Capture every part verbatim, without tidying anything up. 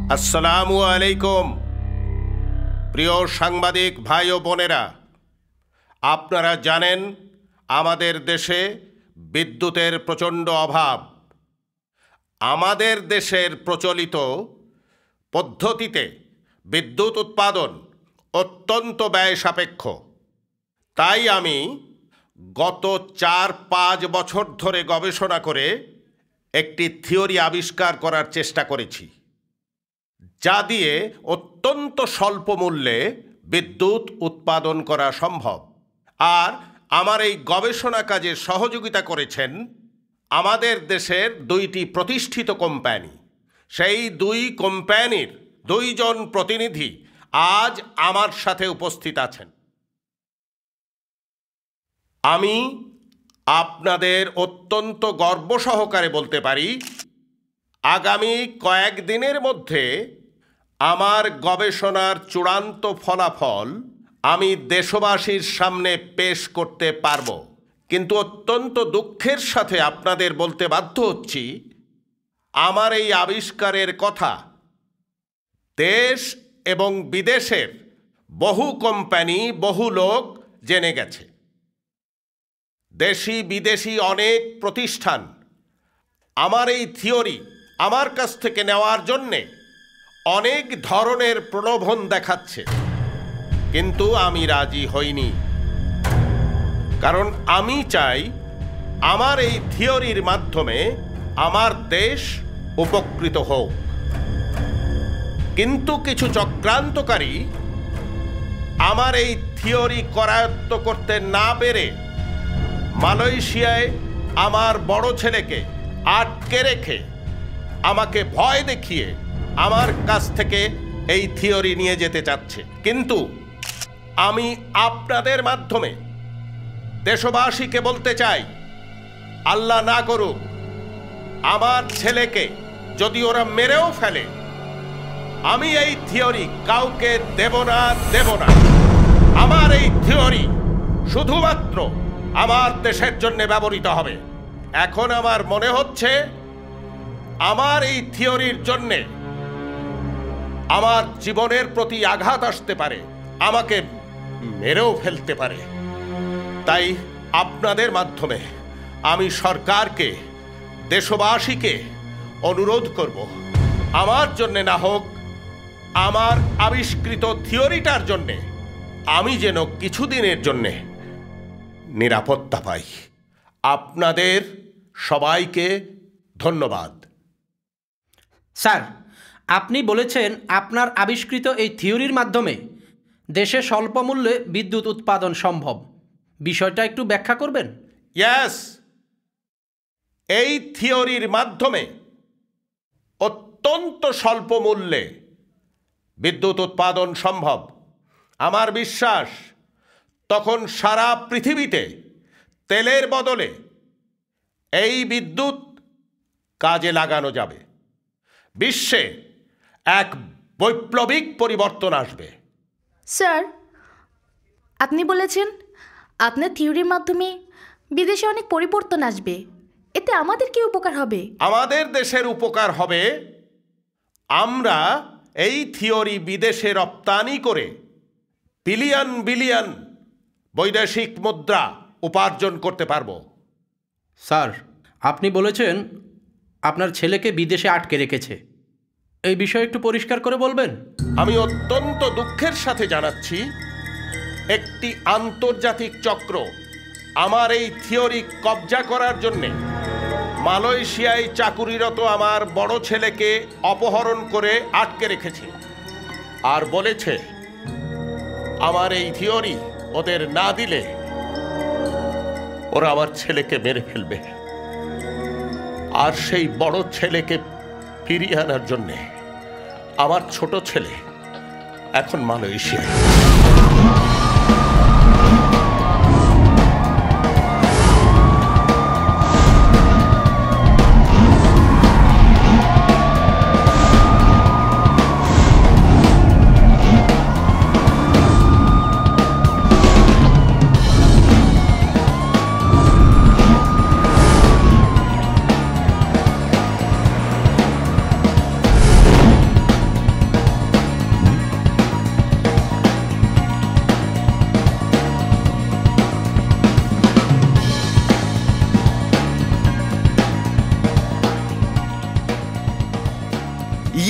আসসালামু আলাইকুম প্রিয় সাংবাদিক ভাই ও বোনেরা, আপনারা জানেন আমাদের দেশে বিদ্যুতের প্রচণ্ড অভাব। আমাদের দেশের প্রচলিত পদ্ধতিতে বিদ্যুৎ উৎপাদন অত্যন্ত ব্যয় সাপেক্ষ। তাই আমি গত চার পাঁচ বছর ধরে গবেষণা করে একটি থিওরি আবিষ্কার করার চেষ্টা করেছি, যা দিয়ে অত্যন্ত স্বল্প মূল্যে বিদ্যুৎ উৎপাদন করা সম্ভব। আর আমার এই গবেষণা কাজে সহযোগিতা করেছেন আমাদের দেশের দুইটি প্রতিষ্ঠিত কোম্পানি। সেই দুই কোম্পানির দুইজন প্রতিনিধি আজ আমার সাথে উপস্থিত আছেন। আমি আপনাদের অত্যন্ত গর্ব সহকারে বলতে পারি, আগামী কয়েকদিনের মধ্যে আমার গবেষণার চূড়ান্ত ফলাফল আমি দেশবাসীর সামনে পেশ করতে পারব। কিন্তু অত্যন্ত দুঃখের সাথে আপনাদের বলতে বাধ্য হচ্ছি, আমার এই আবিষ্কারের কথা দেশ এবং বিদেশের বহু কোম্পানি, বহু লোক জেনে গেছে। দেশি বিদেশি অনেক প্রতিষ্ঠান আমার এই থিওরি আমার কাছ থেকে নেওয়ার জন্যে অনেক ধরনের প্রলোভন দেখাচ্ছে, কিন্তু আমি রাজি হইনি। কারণ আমি চাই আমার এই থিওরির মাধ্যমে আমার দেশ উপকৃত হোক। কিন্তু কিছু চক্রান্তকারী আমার এই থিওরি করায়ত্ত করতে না পেরে মালয়েশিয়ায় আমার বড় ছেলেকে আটকে রেখে আমাকে ভয় দেখিয়ে আমার কাছ থেকে এই থিওরি নিয়ে যেতে চাচ্ছে। কিন্তু আমি আপনাদের মাধ্যমে দেশবাসীকে বলতে চাই, আল্লাহ না করুক আমার ছেলেকে যদি ওরা মেরেও ফেলে, আমি এই থিওরি কাউকে দেব না দেব না আমার এই থিওরি শুধুমাত্র আমার দেশের জন্য ব্যবহৃত হবে। এখন আমার মনে হচ্ছে আমার এই থিওরির জন্যে আমার জীবনের প্রতি আঘাত আসতে পারে, আমাকে মেরেও ফেলতে পারে। তাই আপনাদের মাধ্যমে আমি সরকারকে, দেশবাসীকে অনুরোধ করব, আমার জন্যে না হোক আমার আবিষ্কৃত থিওরিটার জন্যে আমি যেন কিছুদিনের জন্যে নিরাপত্তা পাই। আপনাদের সবাইকে ধন্যবাদ। স্যার, আপনি বলেছেন আপনার আবিষ্কৃত এই থিওরির মাধ্যমে দেশে স্বল্প মূল্যে বিদ্যুৎ উৎপাদন সম্ভব। বিষয়টা একটু ব্যাখ্যা করবেন? ইয়েস, এই থিওরির মাধ্যমে অত্যন্ত স্বল্প মূল্যে বিদ্যুৎ উৎপাদন সম্ভব। আমার বিশ্বাস তখন সারা পৃথিবীতে তেলের বদলে এই বিদ্যুৎ কাজে লাগানো যাবে। বিশ্বে এক বৈপ্লবিক পরিবর্তন আসবে। স্যার, আপনি বলেছেন আপনার থিওরির মাধ্যমে বিদেশে অনেক পরিবর্তন আসবে, এতে আমাদের কি উপকার হবে? আমাদের দেশের উপকার হবে। আমরা এই থিওরি বিদেশে রপ্তানি করে বিলিয়ন বিলিয়ন বৈদেশিক মুদ্রা উপার্জন করতে পারব। স্যার, আপনি বলেছেন আপনার ছেলেকে বিদেশে আটকে রেখেছে, এই বিষয়ে একটু পরিষ্কার করে বলবেন? আমি অত্যন্ত দুঃখের সাথে জানাচ্ছি, একটি আন্তর্জাতিক চক্র আমার এই থিওরি কবজা করার জন্যে মালয়েশিয়ায় চাকুরিরত আমার বড় ছেলেকে অপহরণ করে আটকে রেখেছে আর বলেছে আমার এই থিওরি ওদের না দিলে ওরা আমার ছেলেকে মেরে ফেলবে। আর সেই বড় ছেলেকে ফিরিয়ে আনার জন্যে আমার ছোট ছেলে এখন মালয়েশিয়ায়।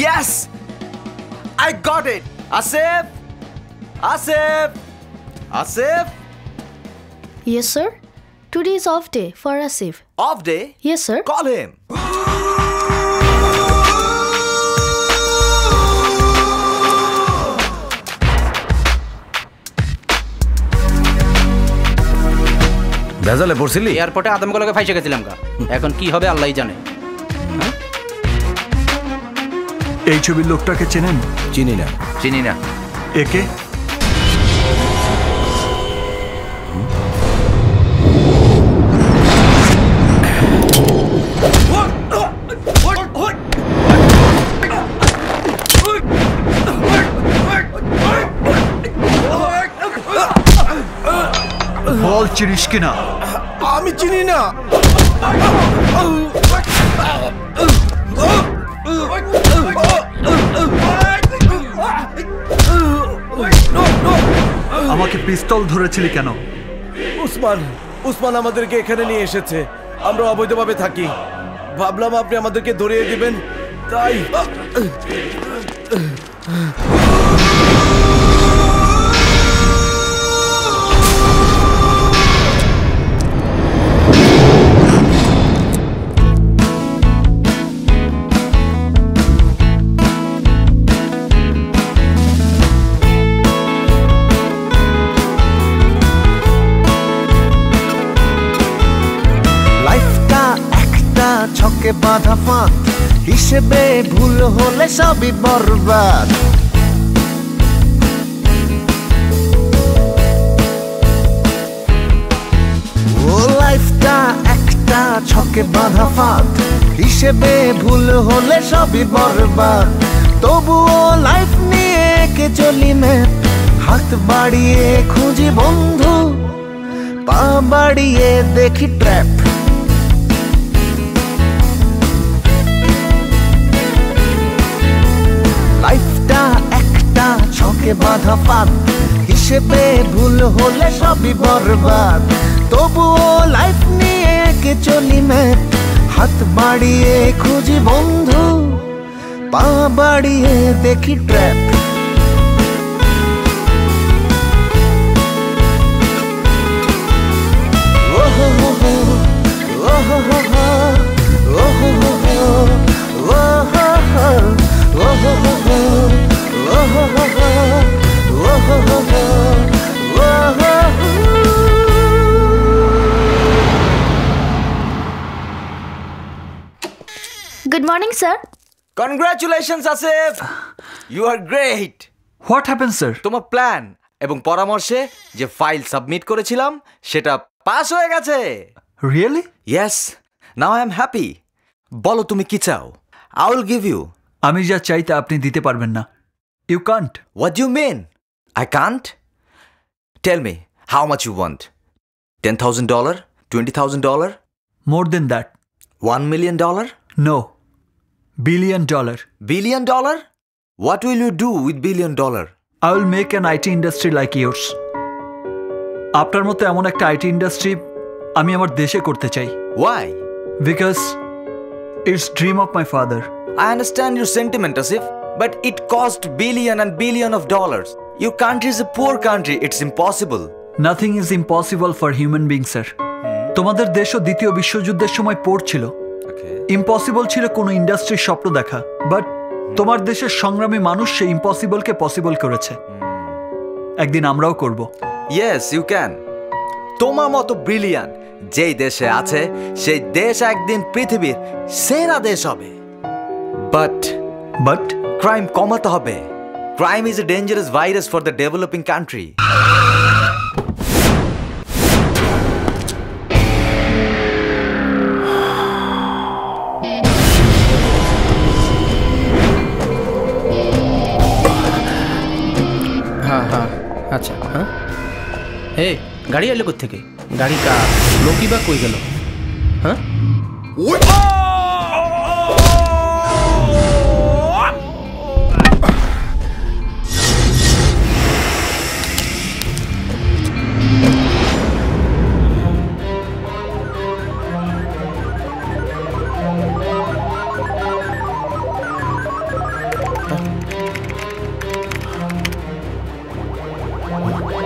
Yes! I got it! Asif! Asif! Asif! Yes, sir. Today is off day for Asif. Off day? Yes, sir. Call him. ভেজালে পড়ছিলি? এয়ারপোর্টে আদমগুলোকে ফাইসে গেছিলাম গা, এখন কি হবে আল্লাহই জানে। এই ছবির লোকটাকে চেনেন? চিনি না। চিনি না। একে? বল চিনিস কিনা? আমি চিনি না। আমাকে পিস্তল ধরেছিলি কেন? উসমান উসমান আমাদেরকে এখানে নিয়ে এসেছে। আমরা অবৈধভাবে থাকি, ভাবলাম আপনি আমাদেরকে ধরিয়ে দিবেন, তাই। ছকে বাঁধা ফাঁক হিসেবে ভুল হলে সবই বরবাদ। ও লাইফটা একটা ছকে বাঁধা ফাঁক হিসেবে ভুল হলে সবই বরবাদ। তবুও লাইফ নিয়ে কে চলি ম্যাপ, হাত বাড়িয়ে খুঁজি বন্ধু, পা বাড়িয়ে দেখি ট্র্যাপ। লাইফটা একটা ছকে বাঁধা ফাঁক হিসেবে ভুল হলে সবই বরবাদ। তবুও লাইফ নিয়ে কে চলি ম্যাপ, হাত বাড়িয়ে খুঁজি বন্ধু, পা বাড়িয়ে দেখি ট্র্যাপ। ওহো হো হো, ওহো হো হো, ওহো হো হো, ওহো হো। Oh, oh, oh, oh, oh, oh, oh, oh, oh, oh. Good morning, sir. Congratulations, Asif! You are great! What happened, sir? তোমার প্ল্যান এবং পরামর্শে যে ফাইল সাবমিট করেছিলাম সেটা পাস হয়ে গেছে। Really? Yes. Now I am happy. বলো তুমি কি চাও? I will give you. আমি যা চাই তা আপনি দিতে পারবেন না। You can't. What do you mean? I can't? Tell me, how much you want? ten thousand dollars? twenty thousand dollars? More than that. one million dollars? No. Billion dollar. Billion dollar? What will you do with billion dollar? I will make an I T industry like yours. আপনার মতো এমন একটা I T industry আমি আমার দেশে করতে চাই। Why? Because it's dream of my father. I understand your sentiment, Asif, but it cost billion and billion of dollars. Your country is a poor country. It's impossible. Nothing is impossible for human beings, sir. তোমাদের দেশও দ্বিতীয় বিশ্বযুদ্ধের সময় পড়ছিল। Impossible ছিল কোনো ইন্ডাস্ট্রির স্বপ্ন দেখা, বাট তোমার দেশের সংগ্রামী মানুষ সেই ইম্পসিবলকে পসিবল করেছে। একদিন আমরাও করব। Yes, you can. তোমার মতো ব্রিলিয়ান্ট যেই দেশে আছে সেই দেশ একদিন পৃথিবীর সেরা দেশ হবে। But But ক্রাইম কমাতে হবে। Crime is a dangerous virus for the developing country. হ্যাঁ হ্যাঁ আচ্ছা হ্যাঁ। হে গাড়ি এলো কোত্থেকে? গাড়ি কার? লোকই বা কই গেল? হ্যাঁ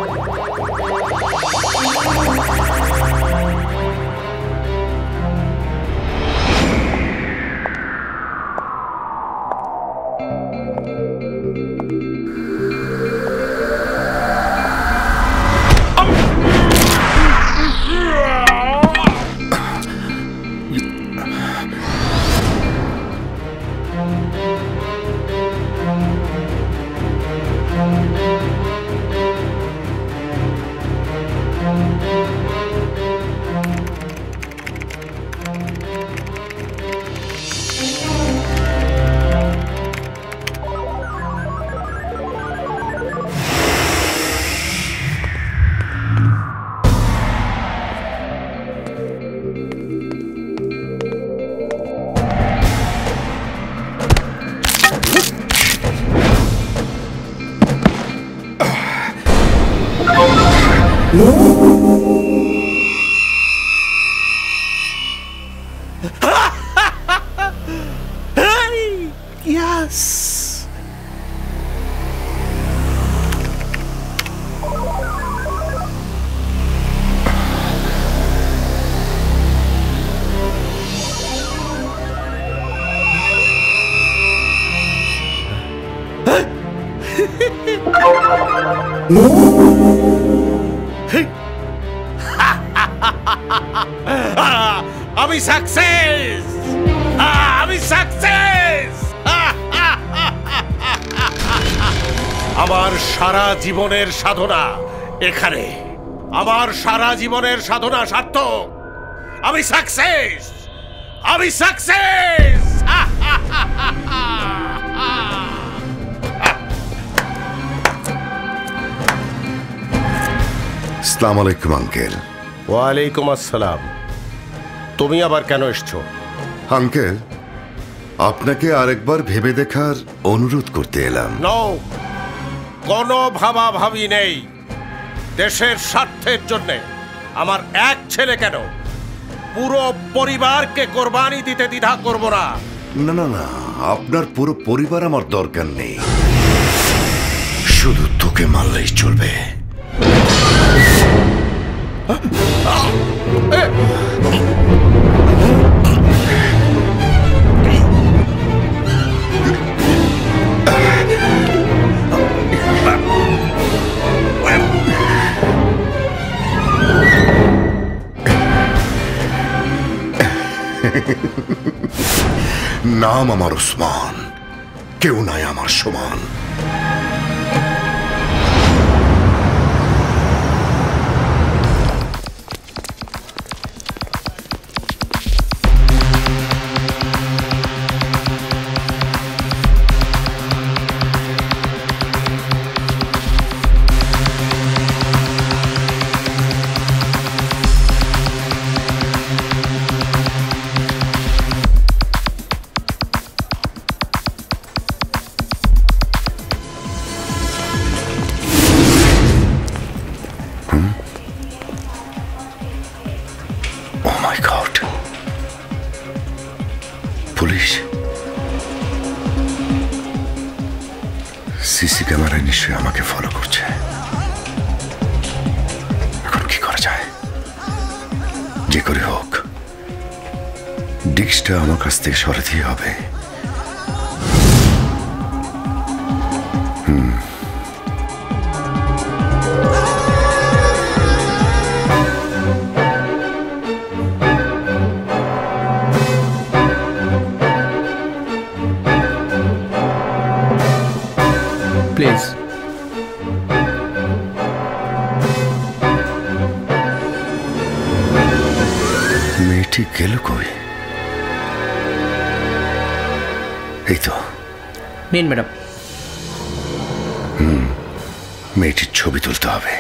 Yes! আমি সাকসেস আমি সাকসেস আমার সারা জীবনের সাধনা এখানে আমার সারা জীবনের সাধনা সার্থক আমি সাকসেস আমি সাকসেস আসসালামু আলাইকুম আঙ্কেল। ওয়ালাইকুম আসসালাম। তুমি আবার কেন এসছো? আঙ্কেল, আপনাকে আরেকবার ভেবে দেখার অনুরোধ করতে এলাম। নো, কোনো ভাবাভাবি নেই। দেশের স্বার্থের জন্যে আমার এক ছেলে কেন, পুরো পরিবারকে কোরবানি দিতে দ্বিধা করব না। না না না, আপনার পুরো পরিবার আমার দরকার নেই, শুধু তোকে মারলেই চলবে। নাম আমার ওসমান, কেউ নাই আমার সমান। পুলিশ সিসি ক্যামেরায় নিশ্চয়ই আমাকে ফলো করছে। এখন কি করা যায়? যে করে হোক ডিস্কটা আমার কাছ থেকে সরাতেই হবে। Hmm please. মেয়েটি গেল কই? এই তো। নিন ম্যাডাম। হুম মেয়েটির ছবি তুলতে হবে।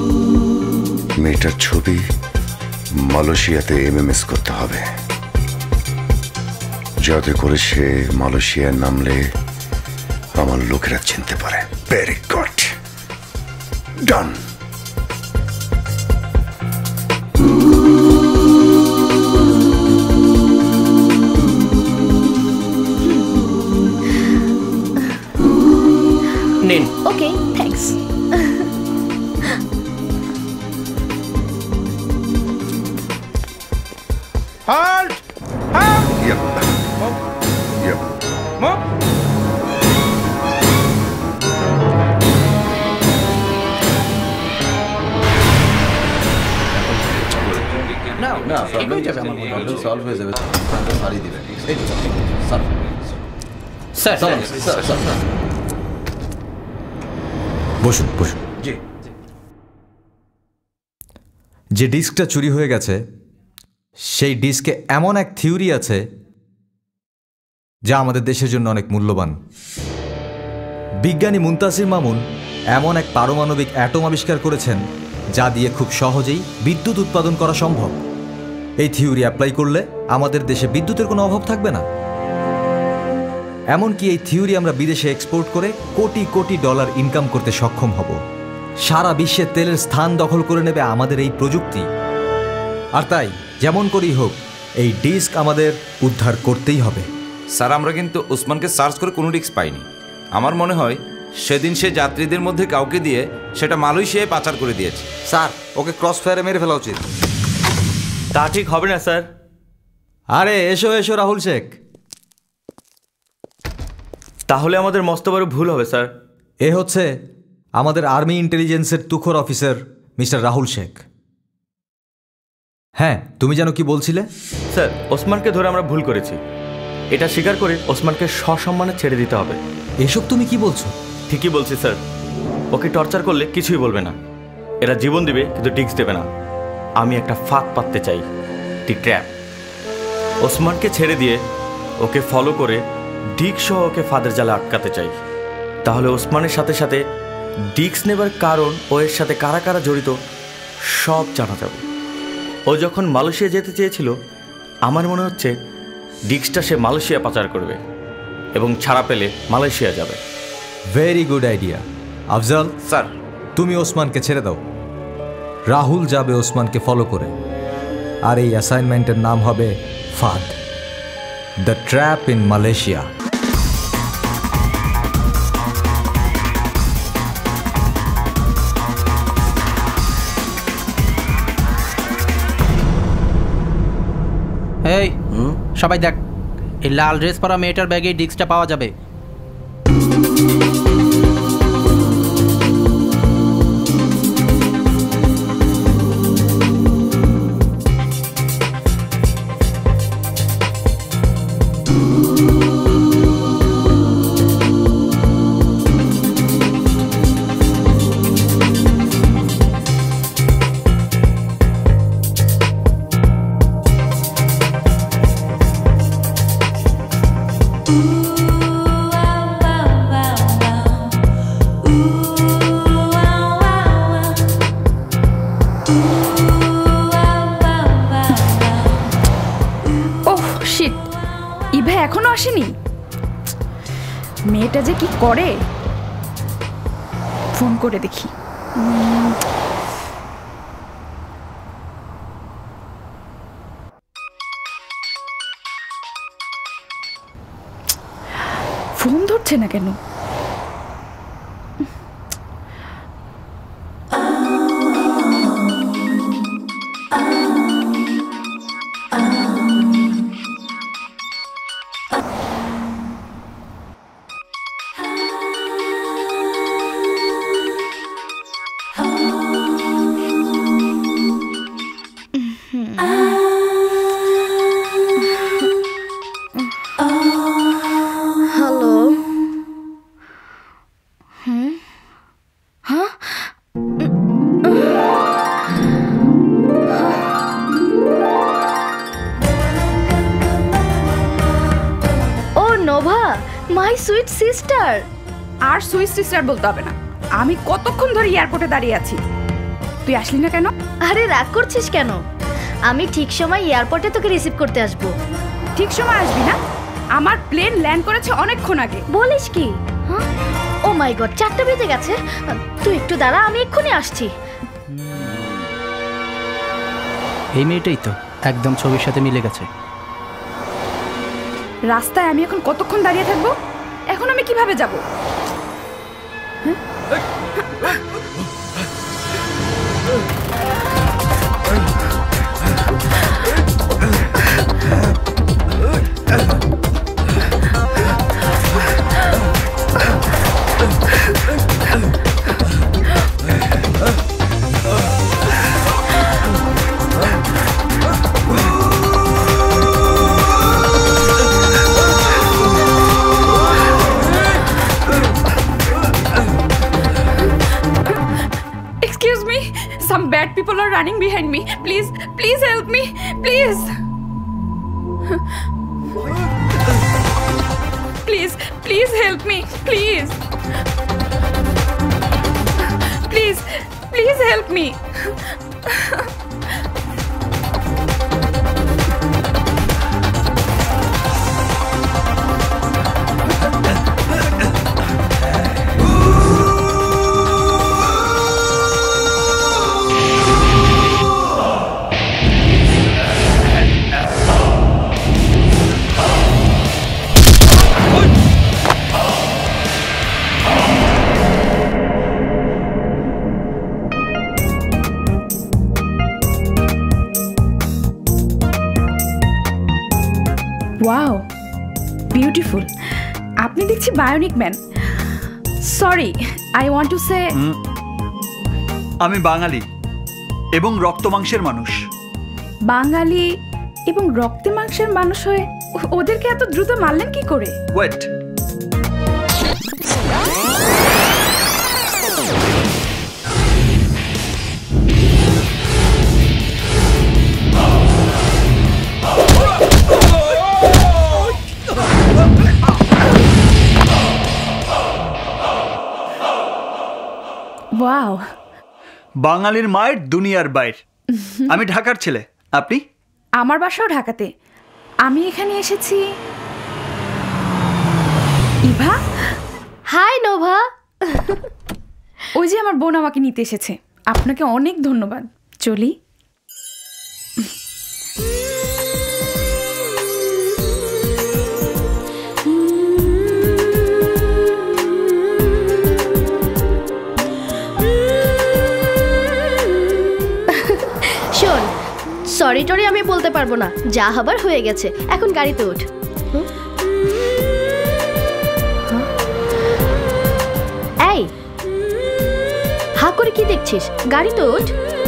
মেয়েটার ছবি মালয়েশিয়াতে এমএমএস করতে হবে। যাতে করে সে মালয়েশিয়ায় নামলে আমার লোকেরা চিনতে পারে। Very good, done. নিন। Okay, thanks. Halt! Halt! Yep. Yep. Move! না প্রবলেম যাবে, আমার প্রবলেম সলভ হয়ে যাবে। সারি দিবেন স্যার। স্যার স্যার স্যার বসুন বসুন। জি। যে ডিস্কটা চুরি হয়ে গেছে সেই ডিস্কে এমন এক থিওরি আছে যা আমাদের দেশের জন্য অনেক মূল্যবান। বিজ্ঞানী মুনতাসির মামুন এমন এক পারমাণবিক অ্যাটম আবিষ্কার করেছেন যা দিয়ে খুব সহজেই বিদ্যুৎ উৎপাদন করা সম্ভব। এই থিওরি অ্যাপ্লাই করলে আমাদের দেশে বিদ্যুতের কোনো অভাব থাকবে না। এমনকি এই থিওরি আমরা বিদেশে এক্সপোর্ট করে কোটি কোটি ডলার ইনকাম করতে সক্ষম হব। সারা বিশ্বে তেলের স্থান দখল করে নেবে আমাদের এই প্রযুক্তি। আর তাই যেমন করেই হোক এই ডিস্ক আমাদের উদ্ধার করতেই হবে। স্যার, আমরা কিন্তু ওসমানকে সার্চ করে কোনো রিস্ক পাইনি। আমার মনে হয় সেদিন সে যাত্রীদের মধ্যে কাউকে দিয়ে সেটা মালয়েশিয়ায় পাচার করে দিয়েছে। স্যার, ওকে ক্রস ফায়ারে মেরে ফেলা উচিত। তা ঠিক হবে না স্যার। আরে এসো এসো রাহুল শেখ। তাহলে আমাদের মস্ত বড় ভুল হবে স্যার। এ হচ্ছে আমাদের আর্মি ইন্টেলিজেন্সের তুখোর অফিসার মিস্টার রাহুল শেখ। হ্যাঁ, তুমি যেন কি বলছিলে? স্যার, ওসমানকে ধরে আমরা ভুল করেছি, এটা স্বীকার করে ওসমানকে সসম্মানে ছেড়ে দিতে হবে। এসব তুমি কি বলছো? ঠিকই বলছি স্যার। ওকে টর্চার করলে কিছুই বলবে না, এরা জীবন দিবে কিন্তু ডিস্ক দেবে না। আমি একটা ফাঁদ পাততে চাই, ঠিক ট্র্যাপ। ওসমানকে ছেড়ে দিয়ে ওকে ফলো করে ডিস্ক সহ ওকে ফাঁদের জালে আটকাতে চাই। তাহলে ওসমানের সাথে সাথে ডিস্ক নেবার কারণ ও এর সাথে কারা কারা জড়িত সব জানা যাবে। ও যখন মালয়েশিয়া যেতে চেয়েছিল আমার মনে হচ্ছে ডিস্কটা সে মালয়েশিয়া পাচার করবে এবং ছাড়া পেলে মালয়েশিয়া যাবে। Very good idea. Afzal sir, তুমি ওসমানকে ছেড়ে দাও। রাহুল যাবে ওসমানকে ফলো করে, আর এই অ্যাসাইনমেন্টের নাম হবে ফাদ, দ্য ট্র্যাপ ইন মালয়েশিয়া। এই সবাই দেখ, এই লাল ড্রেস পরা মেয়েটার ব্যাগে ডিস্কটা পাওয়া যাবে। এখনো আসেনি। মেয়েটা যে কি করে, ফোন করে দেখি। ফোন ধরছে না কেন? Sweet sister. আর সুইট সিস্টার বলতে হবে না, আমি কতক্ষণ ধরে এয়ারপোর্টে দাঁড়িয়ে আছি, তুই আসলি না কেন? আরে রাগ করছিস কেন? আমি ঠিক সময় এয়ারপোর্টে তোকে রিসিভ করতে আসবো। ঠিক সময় আসবি না? আমার প্লেন ল্যান্ড করেছে অনেকক্ষণ আগে। বলিস কি? হ্যাঁ, ও মাই গড, চারটা বেজে গেছে। তুই একটু দাঁড়া, আমি এক্ষুনি আসছি। এই মেয়েটাই তো একদম ছবির সাথে মিলে গেছে। রাস্তায় আমি এখন কতক্ষণ দাঁড়িয়ে থাকবো? এখন আমি কিভাবে যাব? Excuse me, some bad people are running behind me. Please, please help me, please. Please, please help me, please. Please, please help me. Wow, beautiful. আপনি দেখছি bionic man. Sorry, I want to say আমি বাঙালি এবং রক্ত মাংসের মানুষ। বাঙালি এবং রক্তে মাংসের মানুষ হয়ে ও- ওদেরকে এত দ্রুত মারলেন কি করে? ওয়েট, ওয়াও, বাঙালির মায়ের দুনিয়ার বাইর। আমি ঢাকার ছেলে, আপনি? আমার বাসাও ঢাকাতে। আমি এখানে এসেছি। Eva, hi Nova. ওই যে আমার বোন আমাকে নিতে এসেছে। আপনাকে অনেক ধন্যবাদ। চলি। শোন, সরি টরি আমি বলতে পারবো না, যা হবার হয়ে গেছে। এখন গাড়িতে ওঠ। হুম? হ্যাঁ? এই, হা করে কি দেখছিস? গাড়িতে ওঠ।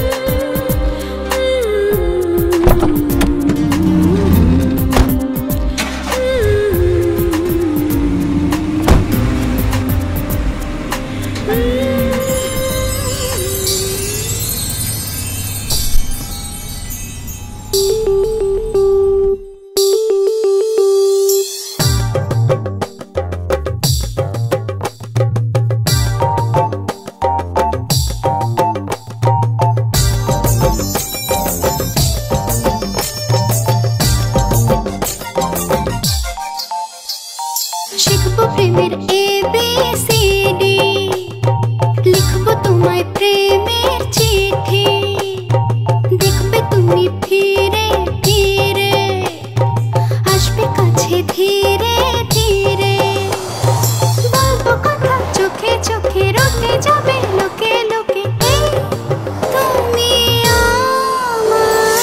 শিখব প্রেমের এ বি সি ডি, লিখব তোমায় প্রেমের চিঠি, দেখবে তুমি ফিরে ফিরে, আসবে কাছে ধীরে ধীরে, বলবো কথা চোখে চোখে, রটে যাবে লোকে লোকে, এই তুমি আমার।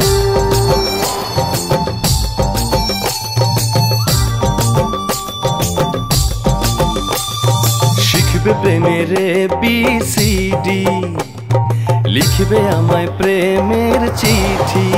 শিখবে প্রেমের এ বি সি ডি, লিখবে আমায় প্রেমের চিঠি।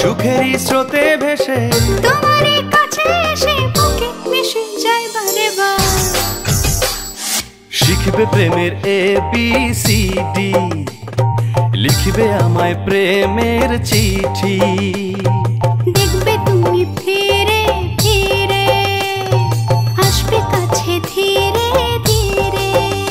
সুখেরই স্রোতে ভেসে তোমারই কাছে এসে বুকে মিশে যায় বারে বার। শিখবে প্রেমের এ বি সি ডি, লিখবে আমায় প্রেমের চিঠি। দেখবে তুমি ফিরে ফিরে আসবে কাছে ধীরে ধীরে।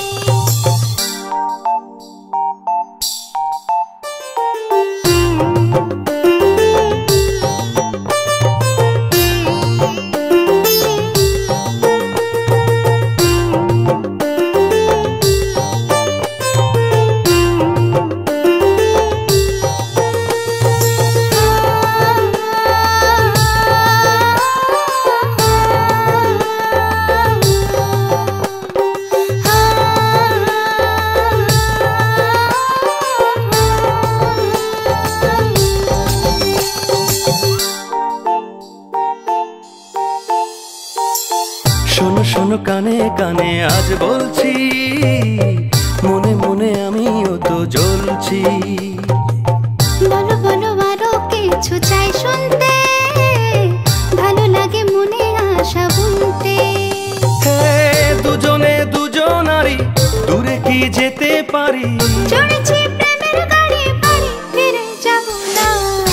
শোনো শোনো কানে কানে আজ বলছি, মনে মনে আমিও তো জ্বলছি। বলো বলো আরো কিছু চাই শুনতে, ভালো লাগে মনে আশা বুনতে। হে দুজনে দুজনারি দূরে কি যেতে পারি, চড়েছি প্রেমের গাড়ি বাড়ি ফিরে যাব না।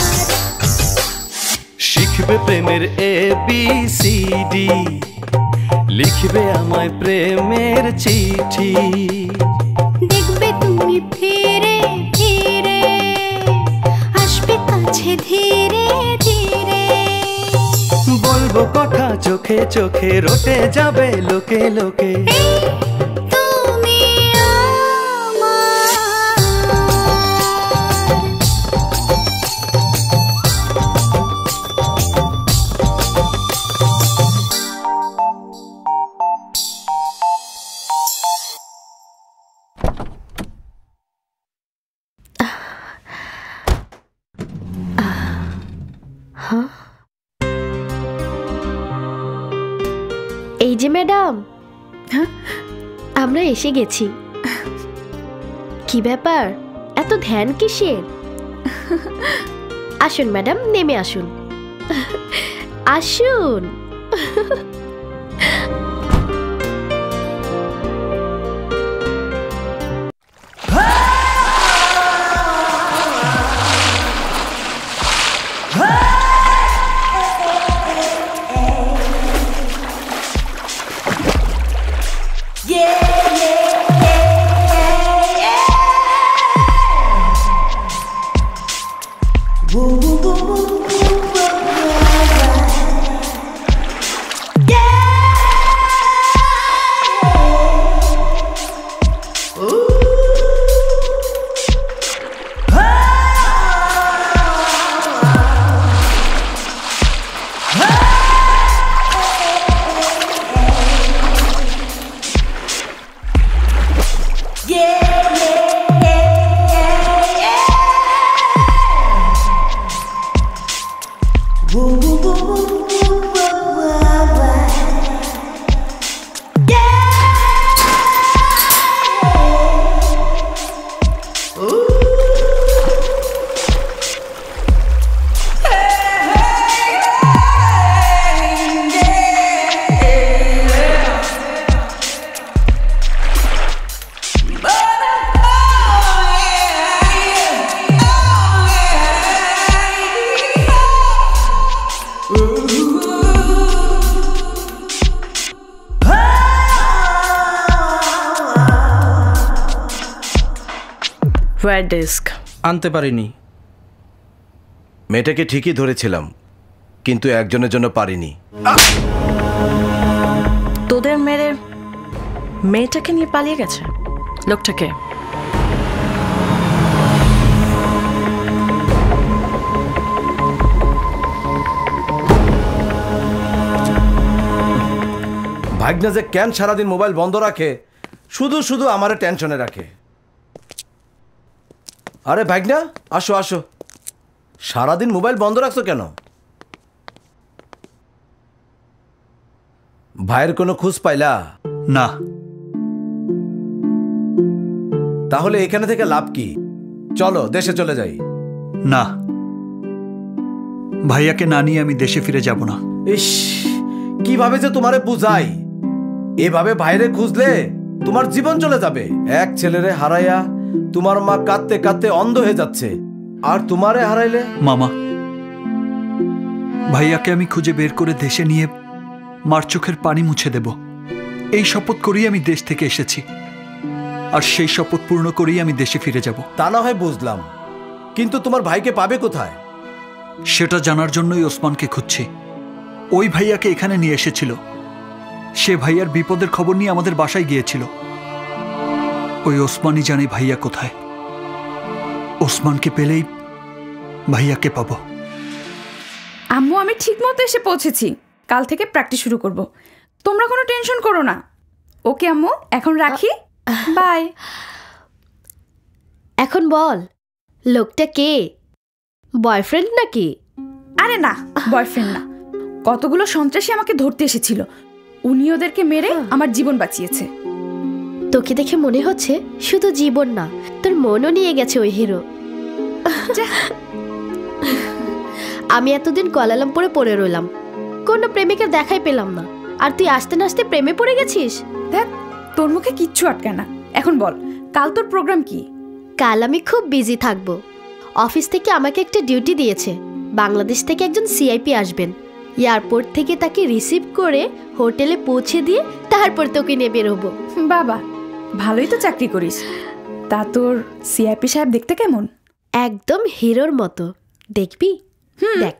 শিখবে প্রেমের এ বি সি ডি, লিখবে আমায় প্রেমের চিঠি। দেখবে তুমি ফিরে ফিরে আসবে কাছে ধীরে ধীরে। বলবো কথা চোখে চোখে রটে যাবে লোকে লোকে। তুমি এই যে ম্যাডাম, আমরা এসে গেছি। কি ব্যাপার, এত ধ্যান কিসের? আসুন ম্যাডাম, নেমে আসুন। আসুন। হোয়ার ডেস্ক আনতে পারিনি। মেয়েটাকে ঠিকই ধরেছিলাম, কিন্তু একজনের জন্য পারিনি। তোদের মেরে মেয়েটাকে নিয়ে পালিয়ে গেছে লোকটাকে। ভাগনা যে কেন সারাদিন মোবাইল বন্ধ রাখে, শুধু শুধু আমারে টেনশনে রাখে। আরে ভাগনা, আসো আসো, সারাদিন মোবাইল বন্ধ রাখছো কেন? ভাইয়ের কোনো খোঁজ পাইলা? না। তাহলে এখানে থেকে লাভ কি? চলো দেশে চলে যাই। না। ভাইয়াকে না নিয়ে আমি দেশে ফিরে যাব না। ইস, কিভাবে যে তোমারে বুঝাই, এভাবে বাইরে খুঁজলে তোমার জীবন চলে যাবে। এক ছেলেরে হারাইয়া তোমার মা কাঁদতে কাঁদতে অন্ধ হয়ে যাচ্ছে, আর তোমারে হারাইলে। মামা, ভাইয়াকে আমি খুঁজে বের করে দেশে নিয়ে মার চোখের পানি মুছে দেব, এই শপথ করেই আমি দেশ থেকে এসেছি, আর সেই শপথ পূর্ণ করেই আমি দেশে ফিরে যাব। তা না হয় বুঝলাম, কিন্তু তোমার ভাইকে পাবে কোথায়? সেটা জানার জন্যই ওসমানকে খুঁজছি। ওই ভাইয়াকে এখানে নিয়ে এসেছিল, সে ভাইয়ার বিপদের খবর নিয়ে আমাদের বাসায় গিয়েছিল। ওই ওসমানই জানে ভাইয়া কোথায়। ওসমানকে পেলেই ভাইয়াকে পাবো। আম্মু, আমি ঠিক মতো এসে পৌঁছেছি। কাল থেকে প্র্যাকটিস শুরু করব, তোমরা কোনো টেনশন করো না। ওকে আম্মু, এখন রাখি, বাই। এখন বল, লোকটা কে? বয়ফ্রেন্ড নাকি? আরে না, বয়ফ্রেন্ড না। কতগুলো সন্ত্রাসী আমাকে ধরতে এসেছিল, উনি ওদেরকে মেরে আমার জীবন বাঁচিয়েছে। তোকে দেখে মনে হচ্ছে শুধু জীবন না, তোর মনও নিয়ে গেছে ওই হিরো। আমি এতদিন কুয়ালালামপুরে পড়ে রইলাম, কোনো প্রেমিকের দেখাই পেলাম না, আর তুই আসতে না আসতে প্রেমে পড়ে গেছিস। দেখ, তোর মুখে কিচ্ছু আটকায় না। এখন বল, কাল তোর প্রোগ্রাম কি? কাল আমি খুব বিজি থাকবো। অফিস থেকে আমাকে একটা ডিউটি দিয়েছে। বাংলাদেশ থেকে একজন সিআইপি আসবেন, এয়ারপোর্ট থেকে তাকে রিসিভ করে হোটেলে পৌঁছে দিয়ে তারপর তোকে নিয়ে বেরোবো। বাবা, ভালোই তো চাকরি করিস। তা তোর সিআইপি সাহেব দেখতে কেমন? একদম হিরোর মতো, দেখবি? দেখ।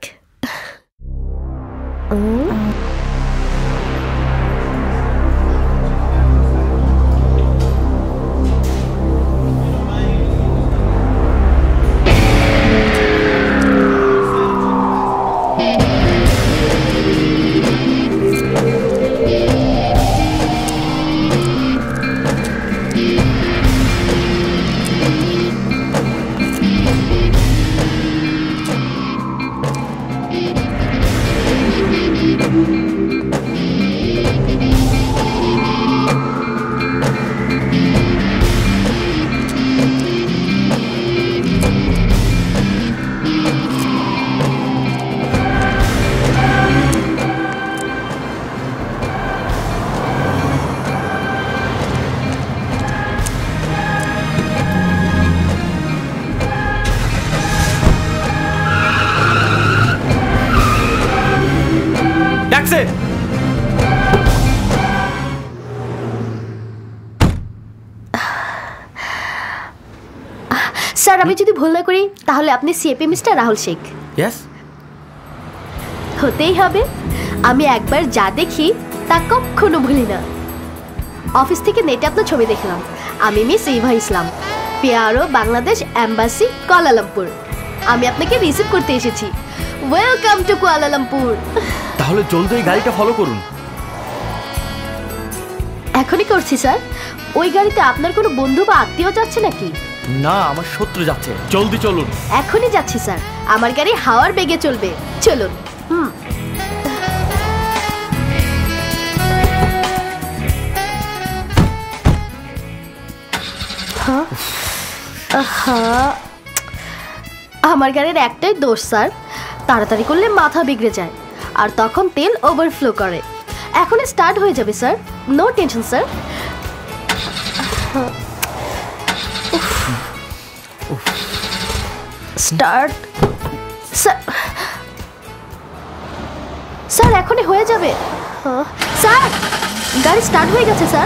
স্যার, আমি যদি ভুল না করি তাহলে আপনি CAP mister Rahul Sheikh. Yes, হতেই হবে। আমি একবার যা দেখি তা কখনো ভুলি না। অফিস থেকে নেটে আপনার ছবি দেখলাম। আমি miss Eva Islam, PRO Bangladesh embassy Kuala Lumpur. আমি আপনাকে রিসিভ করতে এসেছি। Welcome to Kuala Lumpur. তাহলে জলদি এই গাড়িটা ফলো করুন। এখনই করছি স্যার। ওই গাড়িতে আপনার কোনো বন্ধু বা আত্মীয় যাচ্ছে নাকি? না, আমার শত্রু যাচ্ছে। জলদি চলুন। এখনই যাচ্ছি স্যার। আমার গাড়ি হাওয়ার বেগে চলবে, চলুন। হুম। আমার গাড়ির একটাই দোষ স্যার, তাড়াতাড়ি করলে মাথা বিগড়ে যায় আর তখন তেল ওভারফ্লো করে। এখন স্টার্ট হয়ে যাবে sir, no tension sir. Start sir. Sir এখনই হয়ে যাবে। স্যার গাড়ি স্টার্ট হয়ে গেছে স্যার,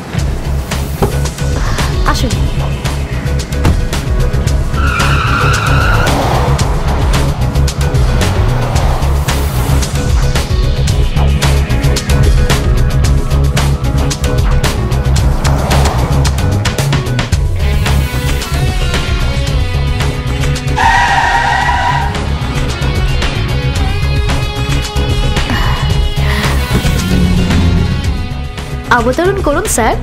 আসুন। অবতরণ করুন স্যার।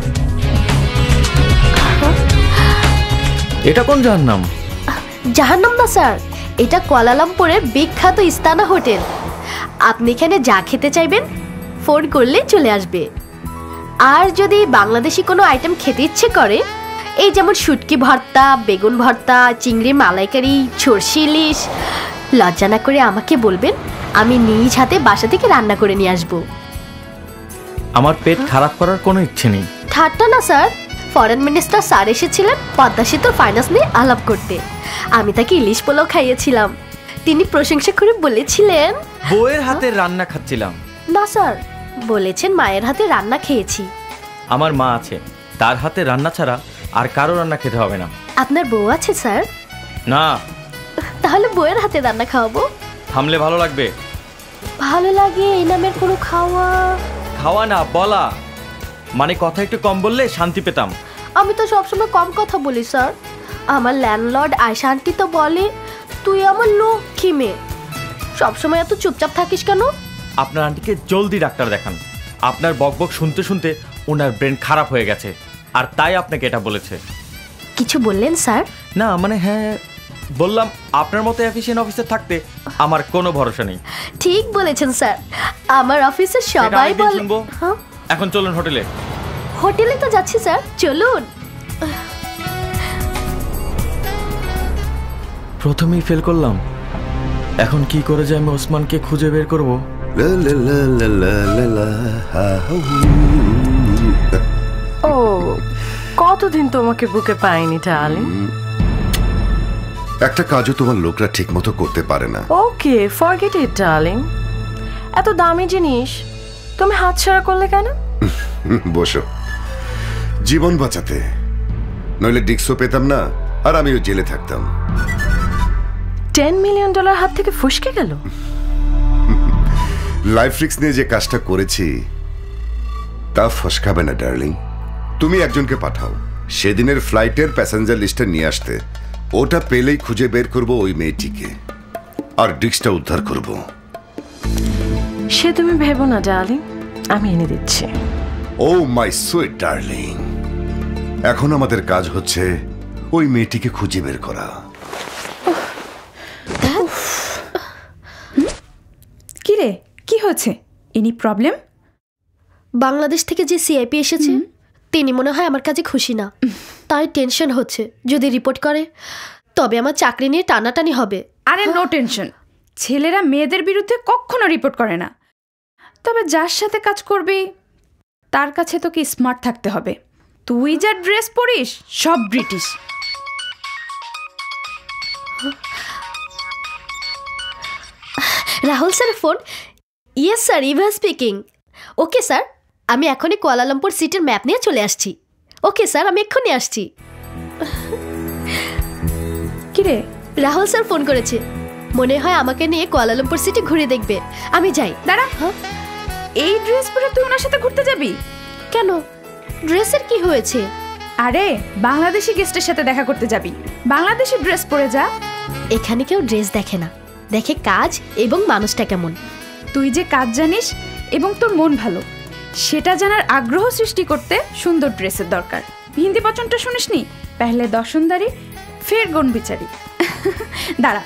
এটা কোন জাহান্নাম? জাহান্নাম না স্যার, এটা কুয়ালালামপুরের বিখ্যাত ইস্তানা হোটেল। আপনি এখানে যা খেতে চাইবেন ফোন করলে চলে আসবে। আর যদি বাংলাদেশি কোনো আইটেম খেতে ইচ্ছে করে, এই যেমন শুটকি ভর্তা, বেগুন ভর্তা, চিংড়ি মালাইকারি, সরষে ইলিশ, লজ্জা না করে আমাকে বলবেন, আমি নিজ হাতে বাসা থেকে রান্না করে নিয়ে আসবো। আমার পেট খারাপ করার কোনো ইচ্ছে নেই। ঠাট্টা না স্যার, ফরেন মিনিস্টার স্যার এসেছিলেন পদ্মা সেতুর ফাইন্যান্স নিয়ে আলাপ করতে। আমি তাকে ইলিশ পোলাও খাইয়েছিলাম, তিনি প্রশংসা করে বলেছিলেন বউয়ের হাতে রান্না খাচ্ছিলাম। না স্যার, বলেছেন মায়ের হাতে রান্না খেয়েছি। আমার মা আছে, তার হাতে রান্না ছাড়া আর কারো রান্না খেতে হবে না। আপনার বউ আছে স্যার? না। তাহলে বউয়ের হাতে রান্না খাওয়াবো। থামলে ভালো লাগবে। ভালো লাগে এই নামের কোনো খাওয়া? খাওয়া না, বলা। মানে কথা একটু কম বললে শান্তি পেতাম। আমি তো সবসময় কম কথা বলি স্যার। আমার ল্যান্ডলর্ড আয়শা আন্টি তো বলে তুই আমার লক্ষ্মী মেয়ে। সবসময় এত চুপচাপ থাকিস কেন? আপনার আন্টিকে জলদি ডাক্তার দেখান। আপনার বকবক শুনতে শুনতে ওনার ব্রেন খারাপ হয়ে গেছে, আর তাই আপনাকে এটা বলেছে। কিছু বললেন স্যার? না মানে হ্যাঁ বললাম, আপনার মতো এফিশিয়েন্ট অফিসার থাকতে আমার কোনো ভরসা নেই। ঠিক বলেছেন স্যার, আমার অফিসে সবাই বলে। এখন চলুন হোটেলে। হোটেলে তো যাচ্ছি স্যার, চলুন। প্রথমেই ফেল করলাম, এখন কি করে যে আমি ওসমানকে খুঁজে বের করব? ও কতদিন তোমাকে বুকে পাইনি ডার্লিং। একটা কাজও তোমার লোকরা ঠিক মতো করতে পারে না। Okay forget it darling. এত দামি জিনিস তুমি হাতছাড়া করলে কেন? বসো। জীবন বাঁচাতে, নইলে ডিক্সও পেতাম না আর আমিও জেলে থাকতাম। টেন মিলিয়ন ডলার হাত থেকে ফুসকে গেল। লাইফ রিস্ক নিয়ে যে কাজটা করেছি তা ফসকাবে না ডার্লিং। তুমি একজনকে পাঠাও সেদিনের ফ্লাইটের প্যাসেঞ্জার লিস্টে নিয়ে আসতে। ওটা পেলেই খুঁজে বের করব ওই মেয়েটিকে, আর ডিস্কটা উদ্ধার করব। সে তুমি ভেবো না ডার্লিং, আমি এনে দিচ্ছি। ও মাই সুইট ডার্লিং, এখন আমাদের কাজ হচ্ছে ওই মেয়েটিকে খুঁজে বের করা। কি রে, কি হচ্ছে? Any problem? বাংলাদেশ থেকে যে সিআইপি এসেছে তিনি মনে হয় আমার কাছে খুশি না, তাই টেনশন হচ্ছে। যদি রিপোর্ট করে তবে আমার চাকরি নিয়ে টানাটানি হবে। আরে নো টেনশন, ছেলেরা মেয়েদের বিরুদ্ধে কখনো রিপোর্ট করে না। তবে যার সাথে কাজ করবি তার কাছে তোকে স্মার্ট থাকতে হবে। তুই যা ড্রেস পরিস সব British. Rahul sir phone. Yes sir, Eva speaking. Okay sir, আমি এখনই কুয়ালালামপুর সিটির ম্যাপ নিয়ে চলে আসছি। ওকে স্যার, আমি এক্ষুনি আসছি। কিরে, রাহুল স্যার ফোন করেছে, মনে হয় আমাকে নিয়ে কুয়ালালামপুর সিটি ঘুরে দেখবে। আমি যাই। দাঁড়া, এই ড্রেস পরে তুই ওনার সাথে ঘুরতে যাবি কেন? ড্রেসের কি হয়েছে? আরে বাংলাদেশি গেস্টের সাথে দেখা করতে যাবি, বাংলাদেশি ড্রেস পরে যা। এখানে কেউ ড্রেস দেখে না, দেখে কাজ এবং মানুষটা কেমন। তুই যে কাজ জানিস এবং তোর মন ভালো সেটা জানার আগ্রহ সৃষ্টি করতে সুন্দর ড্রেসের দরকার। হিন্দি বচনটা শুনিসনি? পেহলে দর্শনদারি ফের গুণ বিচারি। দাঁড়া,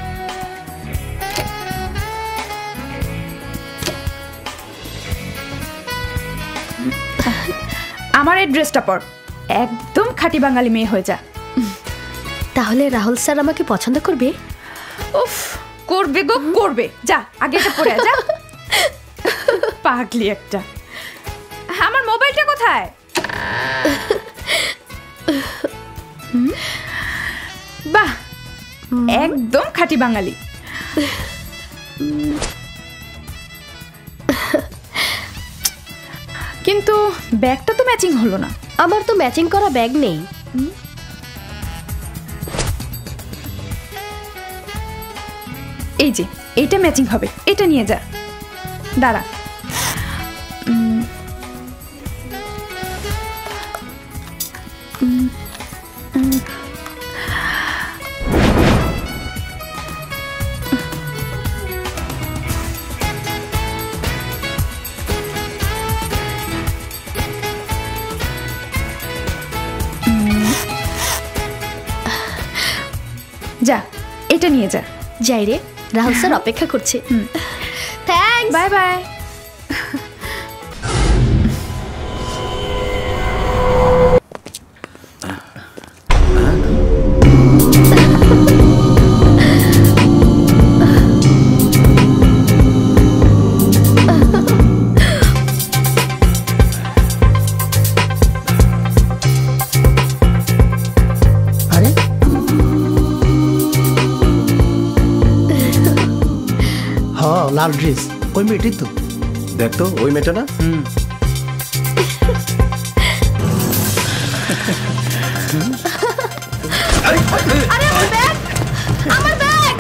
আমার এই ড্রেসটা পর, একদম খাঁটি বাঙালি মেয়ে হয়ে যা। তাহলে রাহুল স্যার আমাকে পছন্দ করবে? উফ, করবে গো করবে। যা আগে এটা পরে যা। পাগলি একটা। আমার মোবাইলটা কোথায়? বাহ, একদম খাঁটি বাঙালি। কিন্তু ব্যাগটা তো ম্যাচিং হলো না। আমার তো ম্যাচিং করা ব্যাগ নেই। এই যে এটা ম্যাচিং হবে, এটা নিয়ে যা। দাঁড়া, যা এটা নিয়ে যা। যাই রে, রাহুল স্যার অপেক্ষা করছে। Thanks, bye bye. লাল ড্রেস, ওই মেয়েটি তো। দেখ তো ওই মেয়েটা না? হুম। আরে আমার ব্যাগ, আমার ব্যাগ।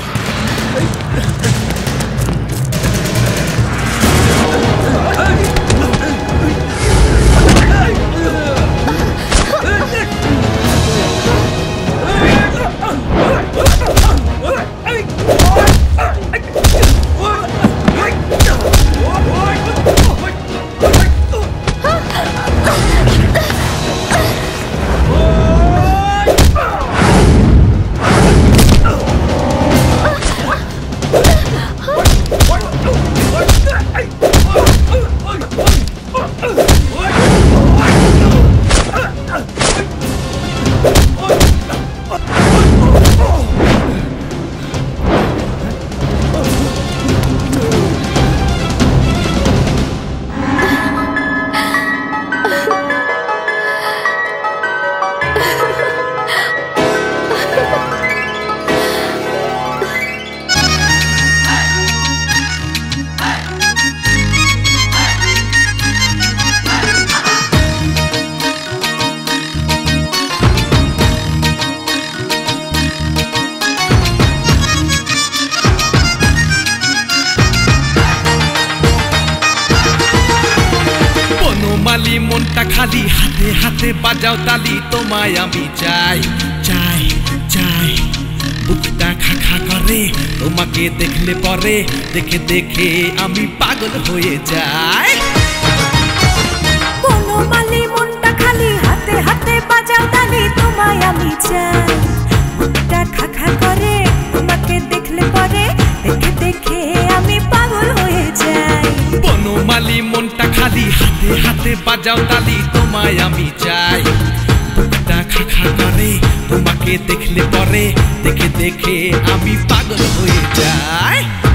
মালি মনটা খালি, হাতে হাতে বাজাও তালি, তোমায় আমি চাই চাই চাই। বুকটা খা খা করে তোমাকে দেখলে পরে, দেখে দেখে আমি পাগল হয়ে যাই। বনমালী মনটা খালি, হাতে হাতে বাজাও তালি, তোমায় আমি চাই। বুকটা খা খা করে তোমাকে দেখলে পরে, দেখে দেখে আমি পাগল হয়ে যাই। বনমালী মনটা খালি, হাতে হাতে বাজাও তালি, তোমায় আমি চাই। বুকটা খা খা করে তোমাকে দেখলে পরে, দেখে দেখে আমি পাগল হয়ে যাই।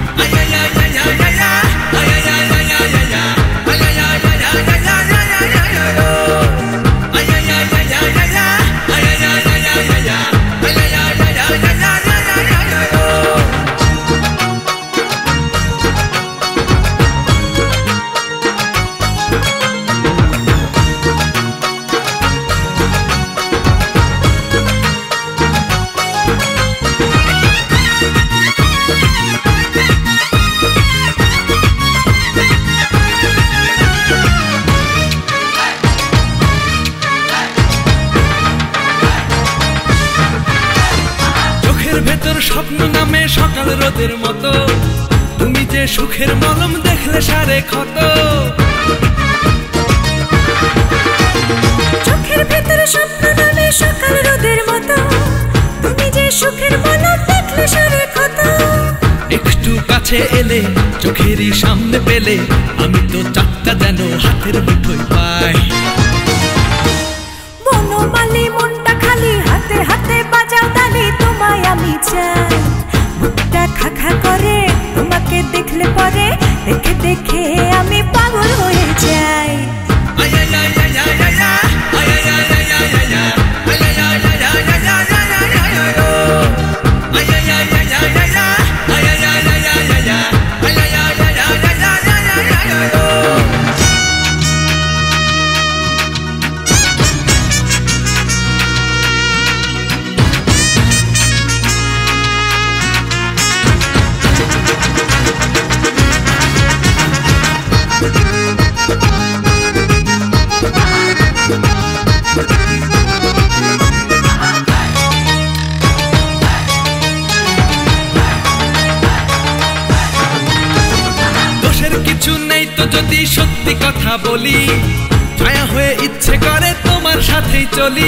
স্বপ্ন নামে সকাল রোদের মতো, তুমি যে সুখের মলম দেখলে সারে ক্ষত। চোখের ভেতর স্বপ্ন নামে সকাল রোদের মতো, তুমি যে সুখের মলম দেখলে সারে ক্ষত। একটু কাছে এলে চোখেরই সামনে পেলে, আমি তো চাকটা যেন হাতের মুঠোয় পাই। বনমালী মনটা খালি, হাতে হাতে বাজাও তালি, তোমায় আমি চাই। বুকটা খা খা করে তোমাকে দেখলে পরে, দেখে দেখে আমি পাগল হয়ে যাই। যদি সত্যি কথা বলি, ছায়া হয়ে ইচ্ছে করে তোমার সাথেই চলি।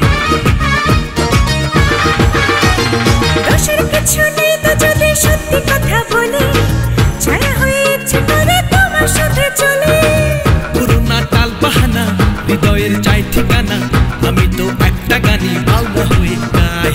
দোষের কিছু নেই তো যদি সত্যি কথা বলি, ছায়া হয়ে ইচ্ছে করে তোমার সাথে চলি। পুরোনা টাল বাহানা, হৃদয়ের চাই ঠিকানা, আমি তো একটা গানি বাউলা হয়ে গাই।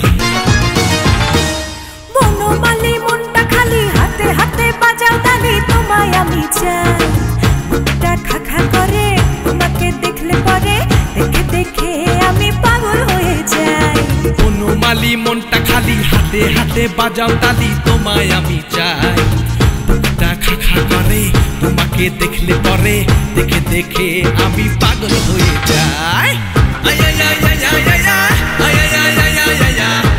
বনমালী মনটা খালি, হাতে হাতে বাজাও তালি, তোমায় আমি চাই। বুকটা খা খা করে তোমাকে দেখলে পরে, দেখে দেখে আমি পাগল হয়ে যাই। বনমালী মনটা খালি, হাতে হাতে বাজাও তালি, তোমায় আমি চাই। বুকটা খা করে তোমাকে দেখলে পরে দেখে দেখে আমি পাগল হয়ে যাই আয় আয় আয় আয় আয় আয় আয় আয় আয় আয় আয় আয়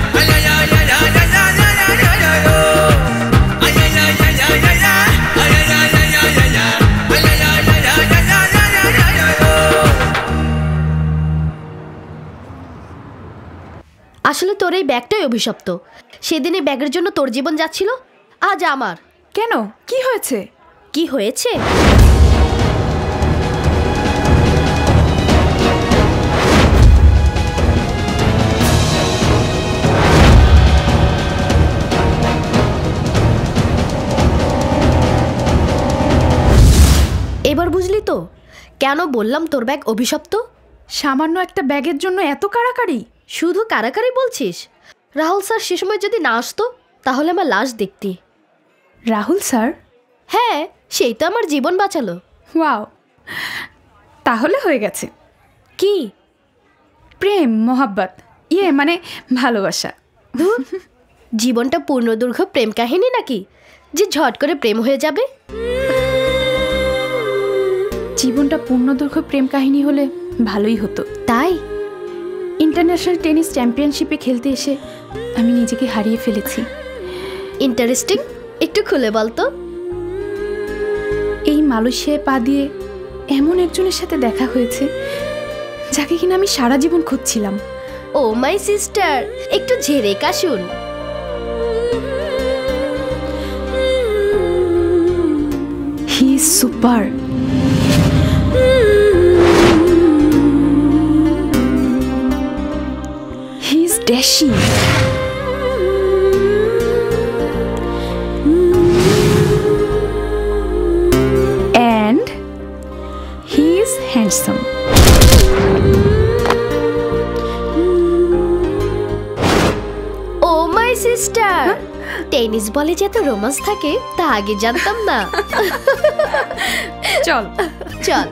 আসলে তোর এই ব্যাগটাই অভিশপ্ত। সেদিন এই ব্যাগের জন্য তোর জীবন যাচ্ছিল, আজ আমার। কেন, কি হয়েছে? কি হয়েছে? এবার বুঝলি তো কেন বললাম তোর ব্যাগ অভিশপ্ত? সামান্য একটা ব্যাগের জন্য এত কাড়াকাড়ি? শুধু কারাকারি বলছিস? রাহুল স্যার সে সময় যদি না আসতো তাহলে আমার লাশ দেখতি। রাহুল স্যার? হ্যাঁ, সেই তো আমার জীবন বাঁচালো। ওয়াও, তাহলে হয়ে গেছে। কি? প্রেম, মোহাব্বত, ইয়ে মানে ভালোবাসা। ধুর, জীবনটা পূর্ণদৈর্ঘ্য প্রেম কাহিনী নাকি যে ঝট করে প্রেম হয়ে যাবে? জীবনটা পূর্ণদৈর্ঘ্য প্রেম কাহিনী হলে ভালোই হতো। তাই ইন্টারন্যাশনাল টেনিস চ্যাম্পিয়নশিপে খেলতে এসে আমি নিজেকে হারিয়ে ফেলেছি। ইন্টারেস্টিং, একটু খুলে বলতো। এই মালয়েশিয়ায় পা দিয়ে এমন একজনের সাথে দেখা হয়েছে যাকে কিনা আমি সারা জীবন খুঁজছিলাম। ও মাই সিস্টার, একটু ঝেড়ে কাশুন। He is super. He is dashing. And he is handsome. Oh my sister, tennis বলে যে এত রোমান্স থাকে তা আগে জানতাম না। চল চল।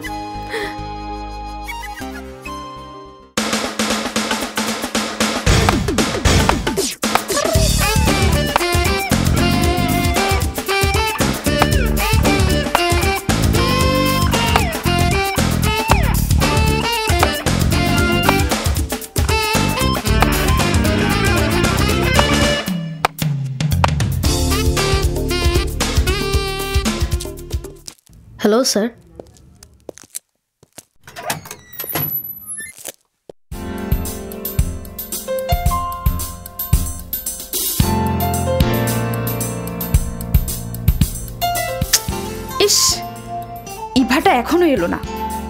Hello sir. ইস, ইভাটা এখনো এলো না।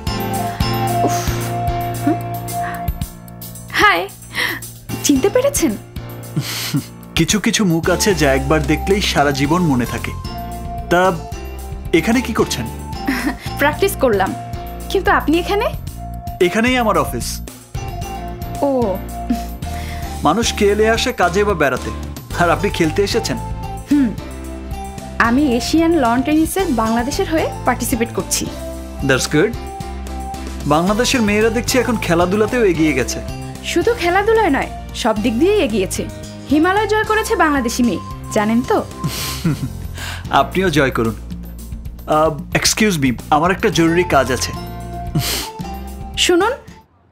হাই, চিনতে পেরেছেন? কিছু কিছু মুখ আছে যা একবার দেখলেই সারা জীবন মনে থাকে। তা এখানে কি করছেন? প্র্যাকটিস করলাম। কিন্তু আপনি এখানে? এখানেই আমার অফিস। ও, মানুষ খেলে আসে কাজে বা বেড়াতে, আর আপনি খেলতে এসেছেন। হুম, আমি এশিয়ান লন টেনিসের বাংলাদেশের হয়ে পার্টিসিপেট করছি। That's good. বাংলাদেশের মেয়েরা দেখছি এখন খেলাধুলাতেও এগিয়ে গেছে। শুধু খেলাধুলায় নয়, সব দিক দিয়েই এগিয়েছে। হিমালয় জয় করেছে বাংলাদেশি মেয়ে, জানেন তো? আপনিও জয় করুন। এক্সকিউজ মি, আমার একটা জরুরি কাজ আছে। শুনুন,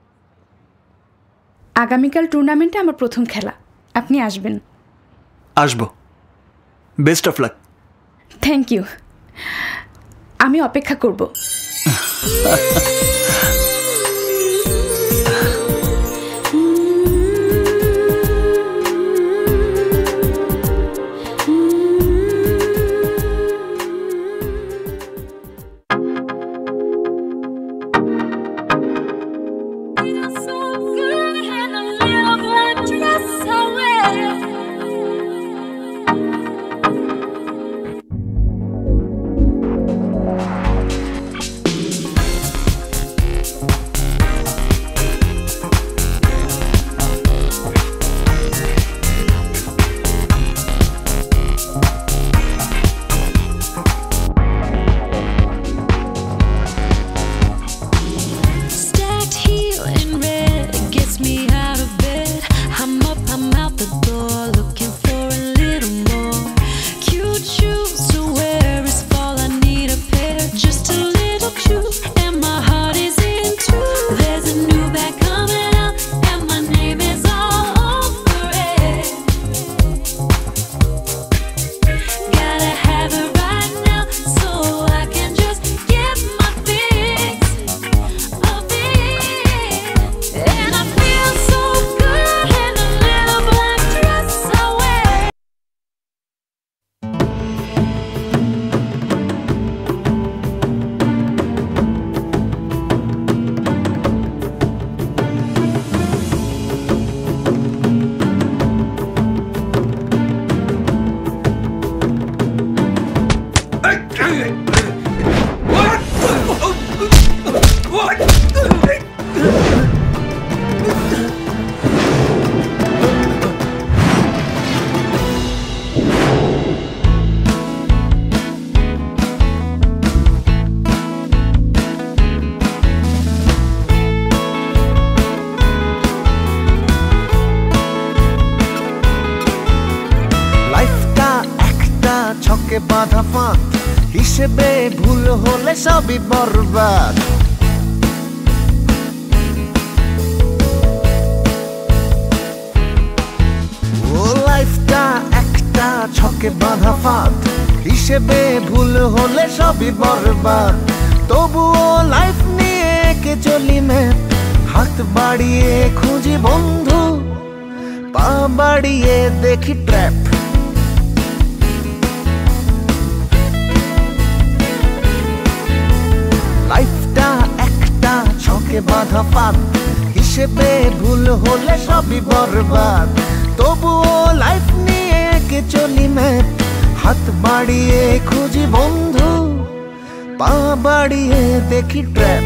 আগামীকাল টুর্নামেন্টে আমার প্রথম খেলা, আপনি আসবেন? আসবো। Best of luck. Thank you, আমি অপেক্ষা করব। ছকে বাঁধা ফাঁদ হিসেবে ভুল হলে সবই বরবাদ। ও লাইফটা একটা ছকে বাঁধা ফাঁদ হিসেবে ভুল হলে সবই বরবাদ। তবুও লাইফ নিয়ে কে চলি ম্যাপ, হাত বাড়িয়ে খুঁজি বন্ধু, পা বাড়িয়ে দেখি ট্র্যাপ। লাইফটা একটা ছকে বাঁধা ফাঁদ হিসেবে ভুল হলে সবই বরবাদ। তবুও লাইফ নিয়ে কে চলি ম্যাপ, হাত বাড়িয়ে খুঁজি বন্ধু, পা বাড়িয়ে দেখি ট্র্যাপ।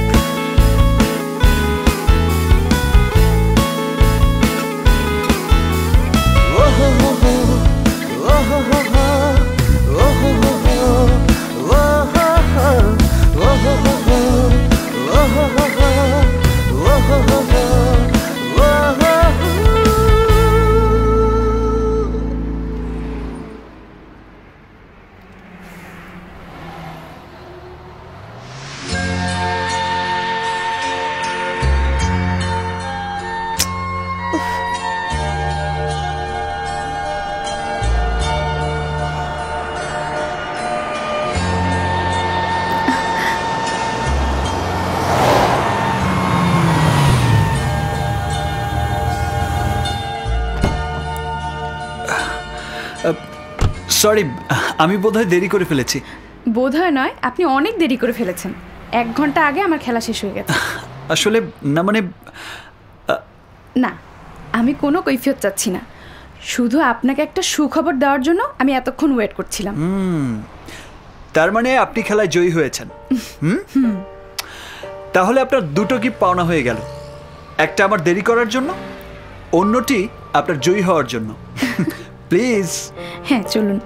সরি, আমি বোধহয় দেরি করে ফেলেছি। বোধহয় নয়, আপনি অনেক দেরি করে ফেলেছেন। এক ঘন্টা আগে আমার খেলা শেষ হয়ে গেছে। আসলে না, মানে না, আমি কোনো কৈফিয়ত চাচ্ছি না, শুধু আপনাকে একটা সুখবর দেওয়ার জন্য আমি এতক্ষণ ওয়েট করছিলাম। হুম, তার মানে আপনি খেলায় জয়ী হয়েছেন। হুম, তাহলে আপনার দুটো কি পাওনা হয়ে গেল, একটা আমার দেরি করার জন্য, অন্যটি আপনার জয়ী হওয়ার জন্য। প্লিজ। হ্যাঁ, চলুন।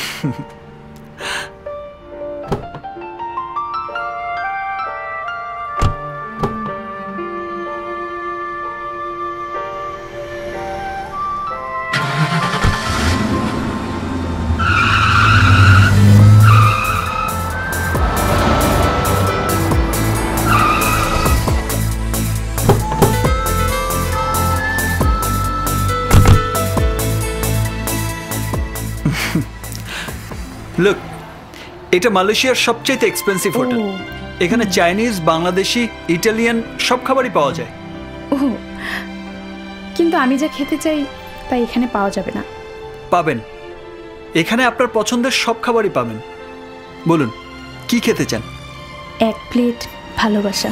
লুক, এটা মালয়েশিয়ার সবচেয়ে এক্সপেন্সিভ হোটেল। এখানে চাইনিজ, বাংলাদেশি, ইটালিয়ান সব খাবারই পাওয়া যায়। ও, কিন্তু আমি যা খেতে চাই তাই এখানে পাওয়া যাবে না। পাবেন, এখানে আপনার পছন্দের সব খাবারই পাবেন। বলুন কি খেতে চান? এক প্লেট ভালোবাসা,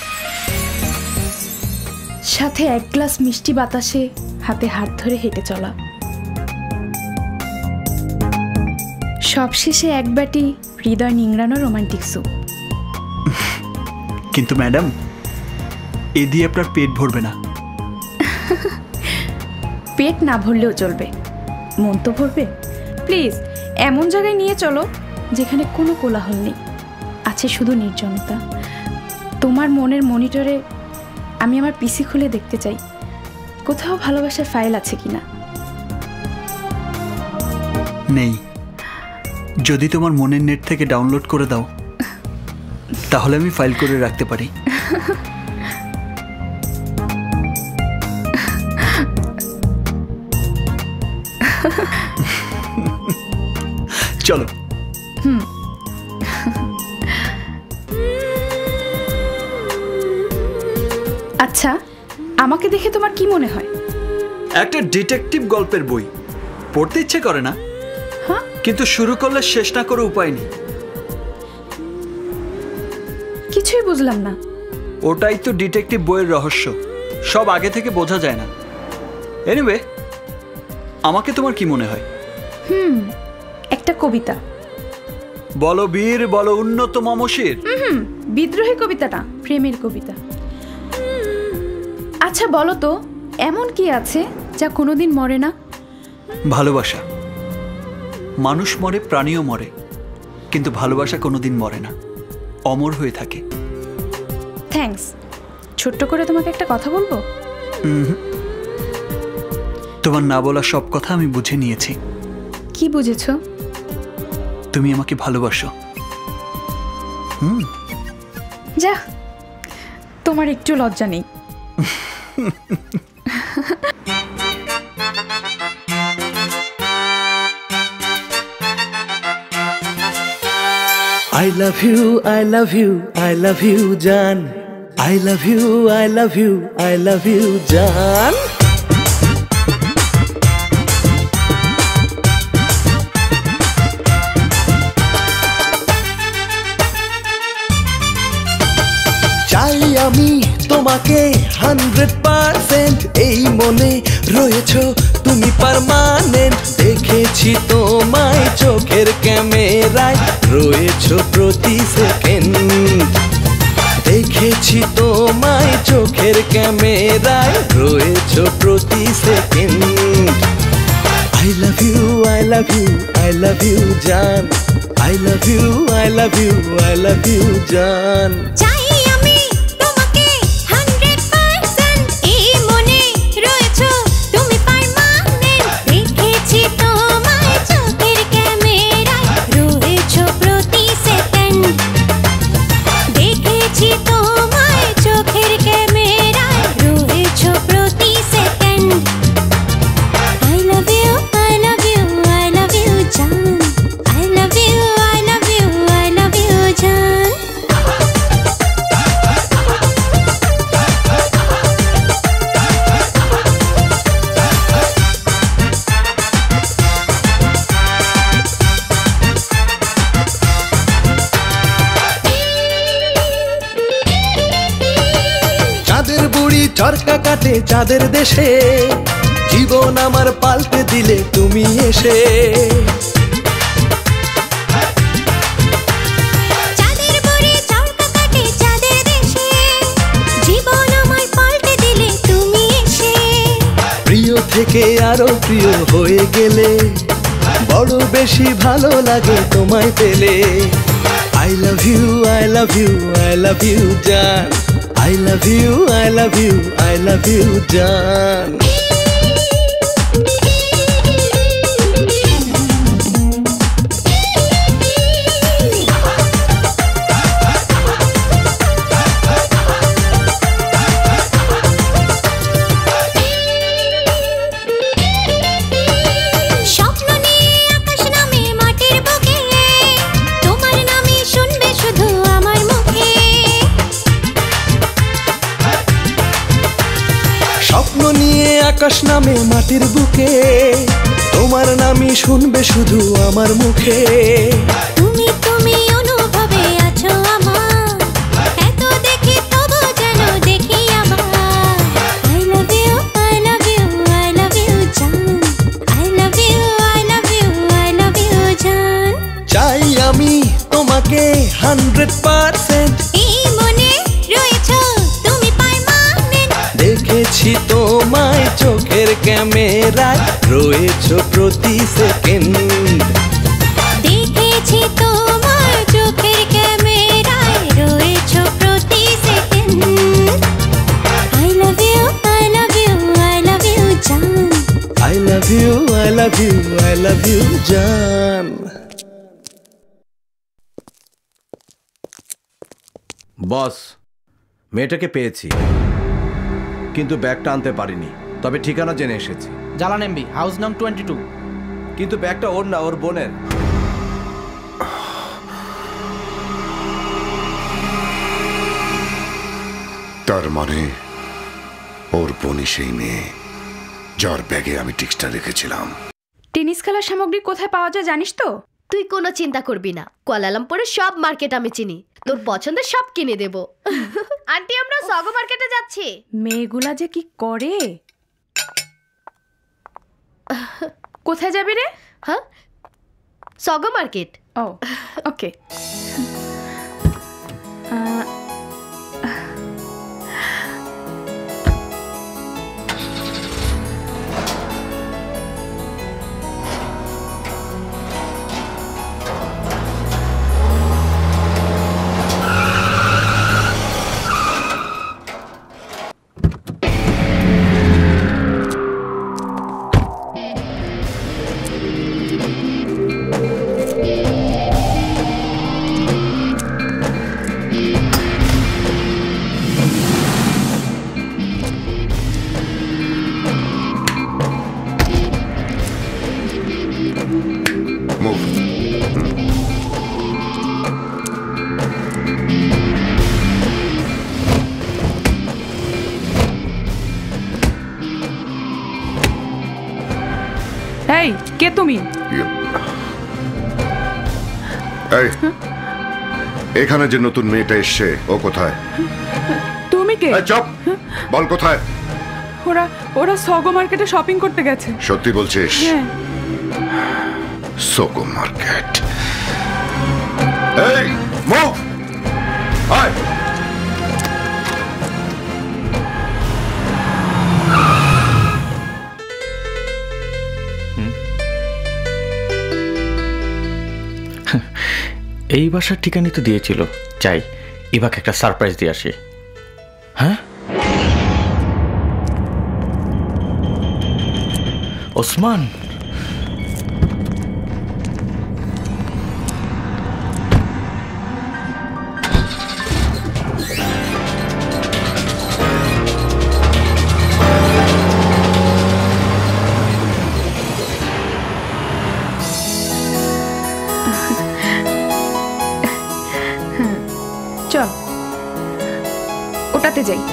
সাথে এক গ্লাস মিষ্টি বাতাসে হাতে হাত ধরে হেঁটে চলা, সবশেষে এক বাটি হৃদয় নিংড়ানো রোমান্টিক স্যুপ। কিন্তু ম্যাডাম, এ দিয়ে আপনার পেট ভরবে না। পেট না ভরলেও চলবে, মন তো ভরবে। প্লিজ এমন জায়গায় নিয়ে চলো যেখানে কোনো কোলাহল নেই, আছে শুধু নির্জনতা। তোমার মনের মনিটরে আমি আমার পিসি খুলে দেখতে চাই কোথাও ভালোবাসার ফাইল আছে কিনা। নেই। যদি তোমার মনের নেট থেকে ডাউনলোড করে দাও তাহলে আমি ফাইল করে রাখতে পারি। চলো। হুম। আচ্ছা, আমাকে দেখে তোমার কি মনে হয়? একটা ডিটেকটিভ গল্পের বই। পড়তে ইচ্ছে করে না, কিন্তু শুরু করলে শেষ না করে উপায় নেই। কিছুই বুঝলাম না। ওটাই তো ডিটেকটিভ বইয়ের রহস্য, সব আগে থেকে বোঝা যায় না। এনিওয়ে, আমাকে তোমার কি মনে হয়? হুম, একটা কবিতা। বলো বীর, বলো উন্নত মমশির। হুম, বিদ্রোহী কবিতা না, প্রেমের কবিতা। আচ্ছা বলো তো, এমন কি আছে যা কোনোদিন মরে না? ভালোবাসা। মানুষ মরে, প্রাণীও মরে, কিন্তু ভালোবাসা কোনোদিন মরে না, অমর হয়ে থাকে। থ্যাঙ্কস। ছোট্ট করে তোমাকে একটা কথা বলবো? তোমার না বলা সব কথা আমি বুঝে নিয়েছি। কি বুঝেছো? তুমি আমাকে ভালোবাসো। হুম, যা, তোমার একটু লজ্জা নেই। I love you, I love you, I love you, Jan. I love you, I love you, I love you, Jan. চাই আমি তোমাকে হান্ড্রেড পার্সেন্ট, এই মনে রয়েছো তুমি পারমানেন্ট। দেখেছি তোমায় চোখের ক্যামেরায়, রয়েছো প্রতি সেকেন্ড। দেখেছি তোমায় চোখের ক্যামেরায়, রয়েছো প্রতি second. I love you, I love you, I love you, Jan. I love you, I love you, I love you, Jan. চাই আমি তোমাকে হান্ড্রেড পার্সেন্ট, এই মনে রয়েছো তুমি পারমানেন্ট। দেখেছি তোমায় চোখের ক্যামেরায়, রয়েছো প্রতি সেকেন্ড। দেখেছি তোমায় চোখের ক্যামেরায়, রয়েছো প্রতি second. I love you, I love you, I love you, Jan. I love you, I love you, I love you, Jan. চাঁদের বুড়ি চরকা কাটে চাঁদের দেশে, জীবন আমার পাল্টে দিলে তুমি এসে। চাঁদের বুড়ি চরকা কাটে চাঁদের দেশে, জীবন আমার পাল্টে দিলে তুমি এসে। প্রিয় থেকে আরো প্রিয় হয়ে গেলে, বড় বেশি ভালো লাগে তোমায় পেলে। I love you, I love you, I love you, Jan. I love you, I love you, I love you, Jan. স্বপ্ন নিয়ে আকাশ নামে মাটির বুকে, তোমার নামই শুনবে শুধু আমার মুখে। স্বপ্ন নিয়ে আকাশ নামে মাটির বুকে, তোমার নামই শুনবে শুধু আমার মুখে। তুমি তুমি অনুভবে আছো আমার, এত দেখি তবু যেন দেখি আমার। I love you, I love you, I love you, Jan. I love you, I love you, I love you, Jan. চাই আমি তোমাকে হান্ড্রেড পার্সেন্ট, এই মনে রয়েছো তুমি পারমানেন্ট। দেখেছি তোমায় চোখের ক্যামেরায়, রয়েছো প্রতি সেকেন্ড। দেখেছি তোমার চোখের ক্যামেরায়, রয়েছো প্রতি second. I love you, I love you, I love you, Jan. I love you, I love you, I love you, Jan. Boss, মেয়েটাকে পেয়েছি, কিন্তু ব্যাগটা আনতে পারিনি। তবে ঠিকানা জেনে এসেছি। জালান এমবি, হাউস নাম টোয়েন্টি টু। কিন্তু ব্যাগটা ওর না, ওর বোনের। তার মানে ওর বোনই সেই মেয়ে যার ব্যাগে আমি টিক্সটা রেখেছিলাম। টেনিস খেলার সামগ্রী কোথায় পাওয়া যায় জানিস তো? তুই কোনো চিন্তা করবি না, কুয়ালালামপুরের সব মার্কেট আমি চিনি, তোর পছন্দের সব কিনে দেব। আন্টি, আমরা সগো মার্কেটে যাচ্ছি। মেয়েগুলা যে কি করে। কোথায় যাবি রে? হ্যাঁ, সগো মার্কেট। ও ওকে। এই কে তুমি? এই এখানে যে নতুন মেয়েটা এসছে ও কোথায়? তুমি কে? চপ বল কোথায়? ওরা ওরা সগো মার্কেটে শপিং করতে গেছে। সত্যি বলছিস? হ্যাঁ। সগো মার্কেট। এই মুভ আয়। এই বাসার ঠিকানা তো দিয়েছিল, চাই ইভাকে একটা সারপ্রাইজ দিয়ে আসি। হ্যাঁ ওসমান, চল ওটাতে যাই।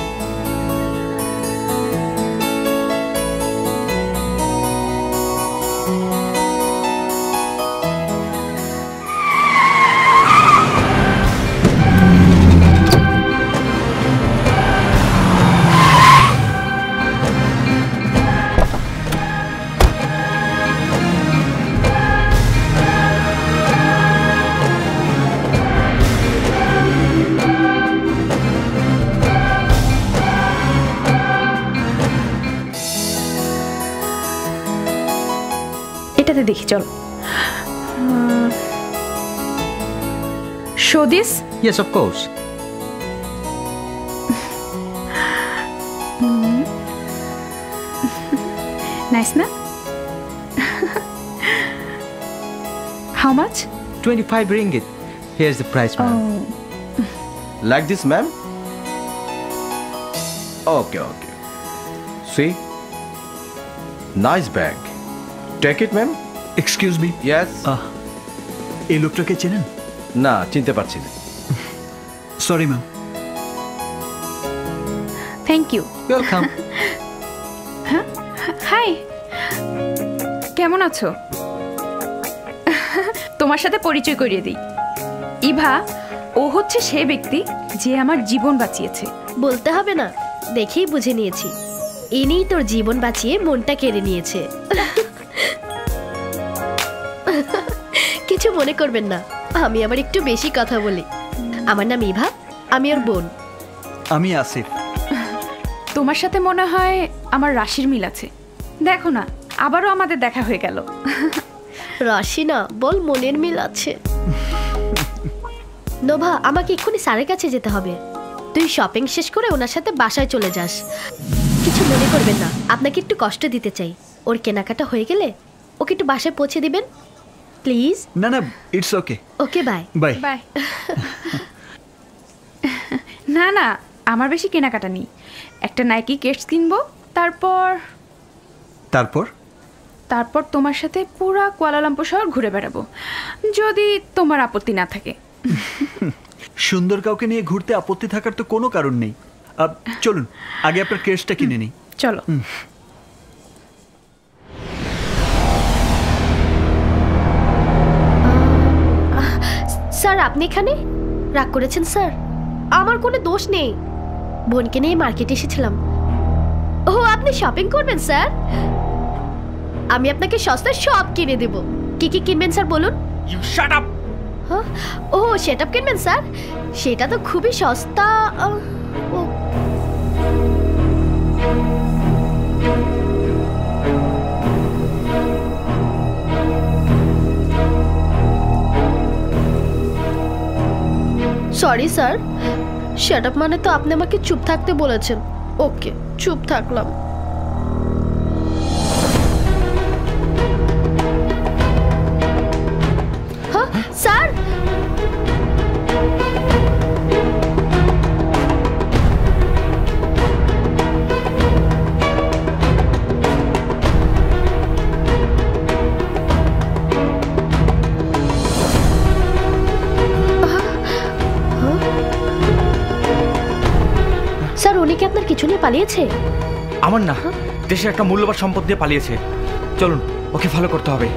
এটাতে দেখি চল। Show this? Yes, of course. Nice না? How much? twenty-five ringgit. Here's the price, ma'am. Like this, ma'am? Okay, okay. See? Nice bag. Take it, ma'am. Excuse me. Yes. এই লোকটাকে চেনেন? না, চিনতে পারছি না। Sorry ma'am. Thank you. Welcome. Hi, কেমন আছো? তোমার সাথে পরিচয় করিয়ে দিই। ইভা, ও হচ্ছে সে ব্যক্তি যে আমার জীবন বাঁচিয়েছে। বলতে হবে না, দেখেই বুঝে নিয়েছি। ইনিই তোর জীবন বাঁচিয়ে মনটা কেড়ে নিয়েছে। কিছু মনে করবেন না, আমি আবার একটু বেশি কথা বলি। আমার নাম ইভা, আমি ওর বোন। আমি আসিফ। তোমার সাথে মনে হয় আমার রাশির মিল আছে। দেখো না, আবারও আমাদের দেখা হয়ে গেল। রাশি না, বল মনের মিল আছে। নোভা, আমাকে এক্ষুনি স্যারের কাছে যেতে হবে। তুই শপিং শেষ করে ওনার সাথে বাসায় চলে যাস। কিছু মনে করবেন না, আপনাকে একটু কষ্ট দিতে চাই। ওর কেনাকাটা হয়ে গেলে ওকে একটু বাসায় পৌঁছে দিবেন প্লিজ। না না, it's okay. Okay, bye bye bye. না না, আমার বেশি কেনাকাটা নেই। একটা নাইকি কেটস কিনবো, তারপর তারপর তারপর তোমার সাথে পুরা কুয়ালালামপুর শহর ঘুরে বেড়াবো, যদি তোমার আপত্তি না থাকে। সুন্দর কাউকে নিয়ে ঘুরতে আপত্তি থাকার তো কোনো কারণ নেই। চলুন আগে আপনার কেসটা কিনে নিই। চলো। স্যার, আপনি এখানে? রাগ করেছেন স্যার? আমার কোনো দোষ নেই, বোনকে নিয়ে মার্কেটে এসেছিলাম। ও, আপনি শপিং করবেন স্যার? আমি আপনাকে সস্তায় সব কিনে দেব। কি কি কিনবেন স্যার বলুন? You shut up. ও, সেট আপ কিনবেন স্যার? সেটা তো খুবই সস্তা। ও, সরি স্যার, শাট আপ মানে তো আপনি আমাকে চুপ থাকতে বলেছেন। ওকে, চুপ থাকলাম। হ্যাঁ স্যার, স্যার উনি কি আপনার কিছু নিয়ে পালিয়েছে? আমার না, দেশের একটা মূল্যবান সম্পদ দিয়ে পালিয়েছে। চলুন ওকে ফলো করতে হবে।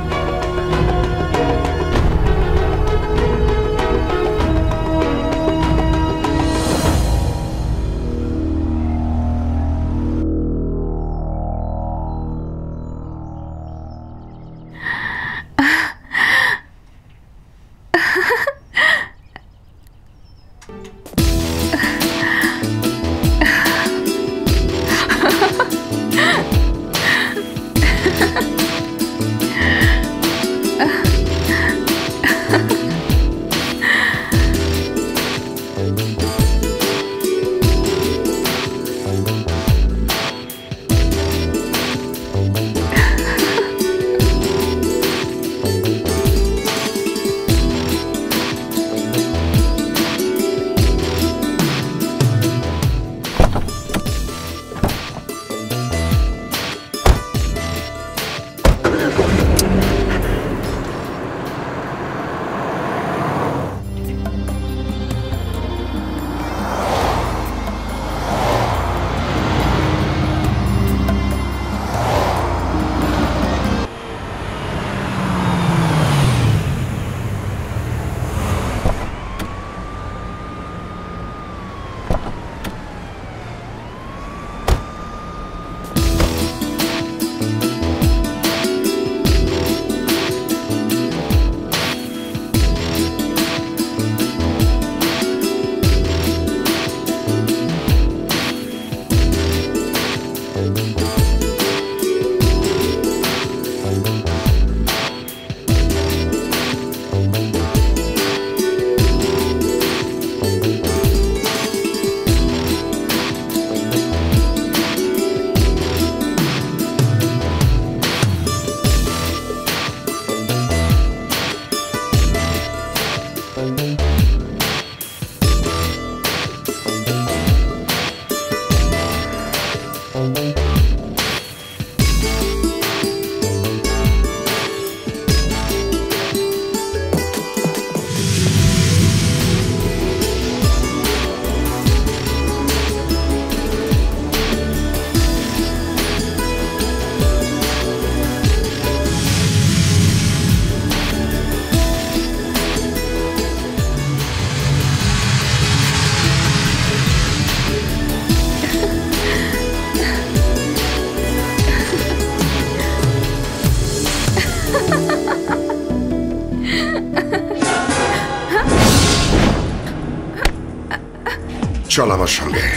চল আমার সঙ্গে।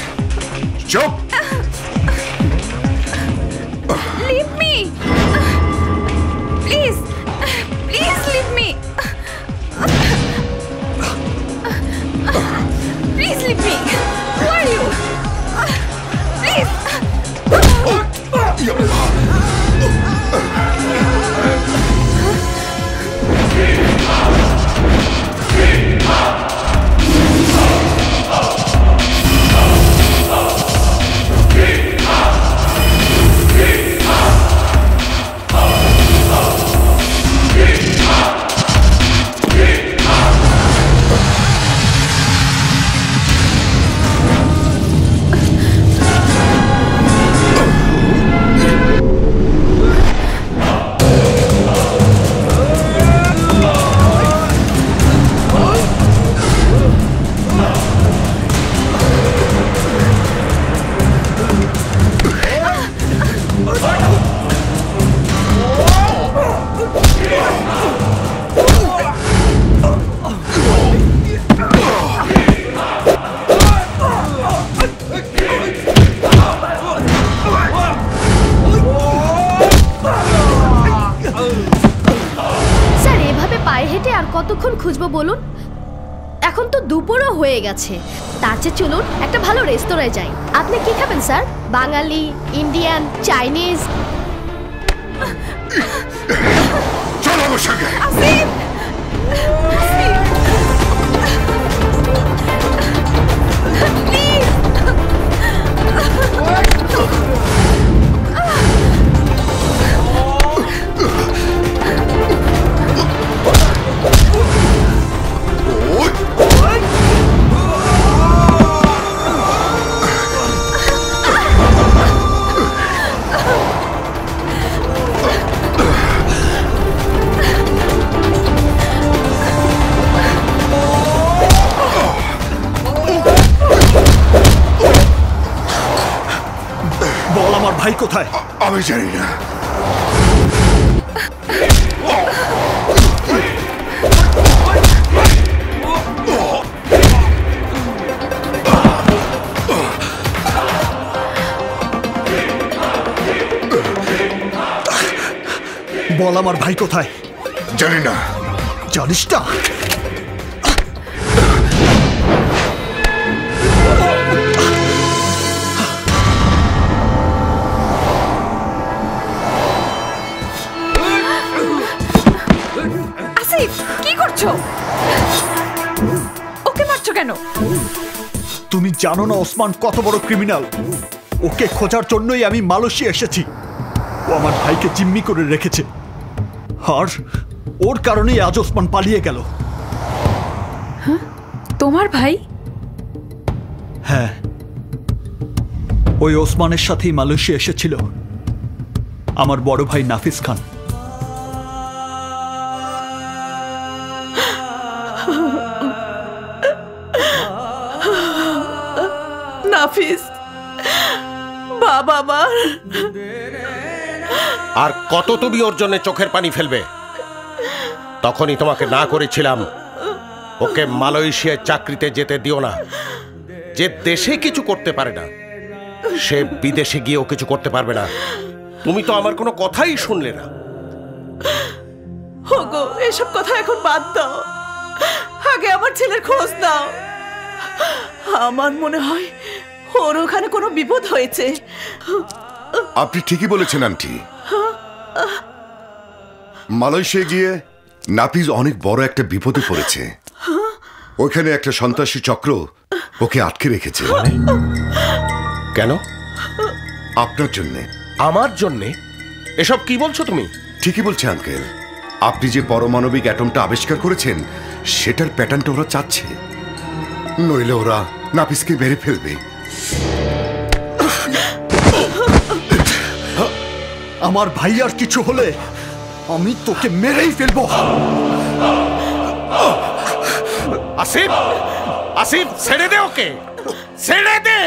চুপ। Leave me! Please! Please leave me! Please leave me! Who are you? Please! কতক্ষণ খুঁজবো বলুন? এখন তো দুপুরও হয়ে গেছে। তার চেয়ে চলুন একটা ভালো রেস্তোরাঁয় যাই। আপনি কি খাবেন স্যার? বাঙালি, ইন্ডিয়ান, চাইনিজ? চলো আমার সঙ্গে। আসিফ! প্লিজ! ভাই কোথায়? আমি জানি না। বল আমার ভাই কোথায়? জানি না। জানিস না? আসিফ, কি করছো? ওকে মারছো কেন? তুমি জানো না ওসমান কত বড় ক্রিমিনাল? ওকে খোঁজার জন্যই আমি মালয়েশিয়া এসেছি। ও আমার ভাইকে জিম্মি করে রেখেছে, আর ওর কারণেই আজ ওসমান পালিয়ে গেল। হ্যাঁ, তোমার ভাই? হ্যাঁ, ওই ওসমানের সাথেই মালয়েশিয়া এসেছিল আমার বড় ভাই নাফিস খান। নাফিস বাবা আমার। আর কত তুমি ওর জন্য চোখের পানি ফেলবে? তখনই তোমাকে না করেছিলাম ওকে মালয়েশিয়ায় চাকরিতে যেতে দিও না। যে দেশে কিছু করতে পারে না সে বিদেশে গিয়েও কিছু করতে পারবে না। তুমি তো আমার কোনো কথাই শুনলে না। ওগো, এসব কথা এখন বাদ দাও, আগে আমার ছেলের খোঁজ দাও। আমার মনে হয় ওর ওখানে কোনো বিপদ হয়েছে। আপনি ঠিকই বলেছেন আন্টি। মালয়েশিয়া গিয়ে নাফিস অনেক বড় একটা বিপদে পড়েছে। ওখানে একটা সন্ত্রাসী চক্র ওকে আটকে রেখেছে। কেন? আপনার জন্যে। আমার জন্যে? এসব কি বলছো তুমি? ঠিকই বলছে আঙ্কেল। আপনি যে পারমাণবিক অ্যাটমটা আবিষ্কার করেছেন সেটার প্যাটার্নটা ওরা চাচ্ছে, নইলে ওরা নাফিসকে মেরে ফেলবে। আমার ভাই আর কিছু হলে আমি তোকে মেরেই ফেলবো। আসিফ, আসিফ ছেড়ে দে ওকে, ছেড়ে দে।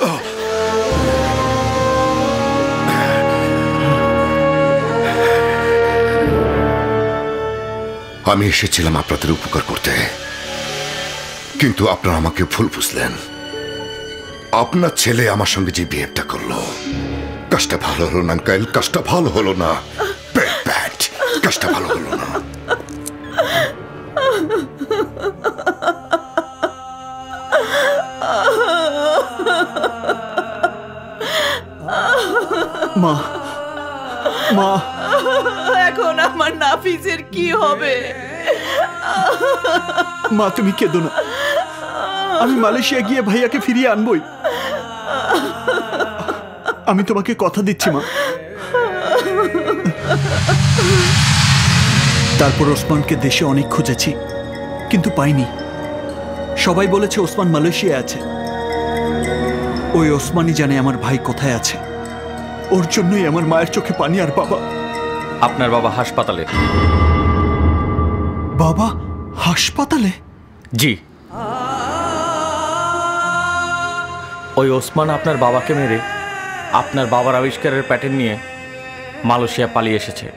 আমি এসেছিলাম আপনাদের উপকার করতে, কিন্তু আপনারা আমাকে ভুল বুঝলেন। আপনার ছেলে আমার সঙ্গে যে বিহেভটা করলো, কাজটা ভালো হলো না আঙ্কেল, কাজটা ভালো হলো না। ব্যাড ব্যাড, কাজটা ভালো হলো না। মা, মা, এখন আমার নাফিসের কি হবে? মা তুমি কেঁদো না, আমি মালয়েশিয়া গিয়ে ভাইয়াকে ফিরিয়ে আনবই। আমি তোমাকে কথা দিচ্ছি মা। তারপর ওসমানকে দেশে অনেক খুঁজেছি, কিন্তু পাইনি। সবাই বলেছে ওসমান মালয়েশিয়া আছে। ওই ওসমানই জানে আমার ভাই কোথায় আছে। ওর জন্যই আমার মায়ের চোখে পানি। আর বাবা? আপনার বাবা হাসপাতালে। বাবা হাসপাতালে? জি, ওই ওসমান আপনার বাবাকে মেরে আপনার বাবার আবিষ্কারের প্যাটার্ন নিয়ে মালয়েশিয়া পালিয়ে এসেছে।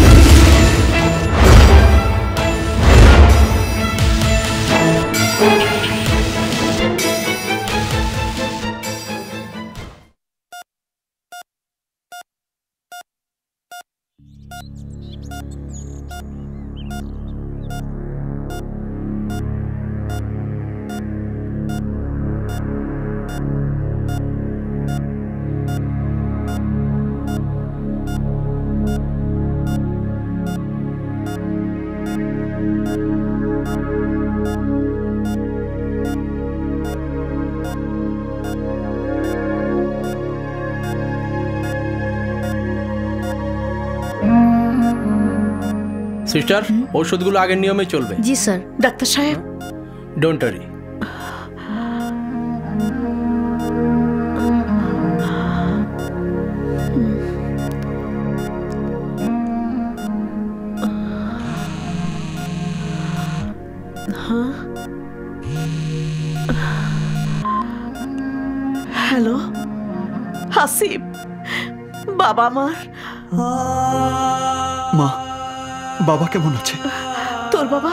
সিস্টার, ওষুধগুলো আগের নিয়মে চলবে। জি স্যার। ডাক্তার সাহেব, ডোন্ট ওয়ারি। হ্যালো আসিফ, বাবা আমার মা বাবা কেমন আছে? তোর বাবা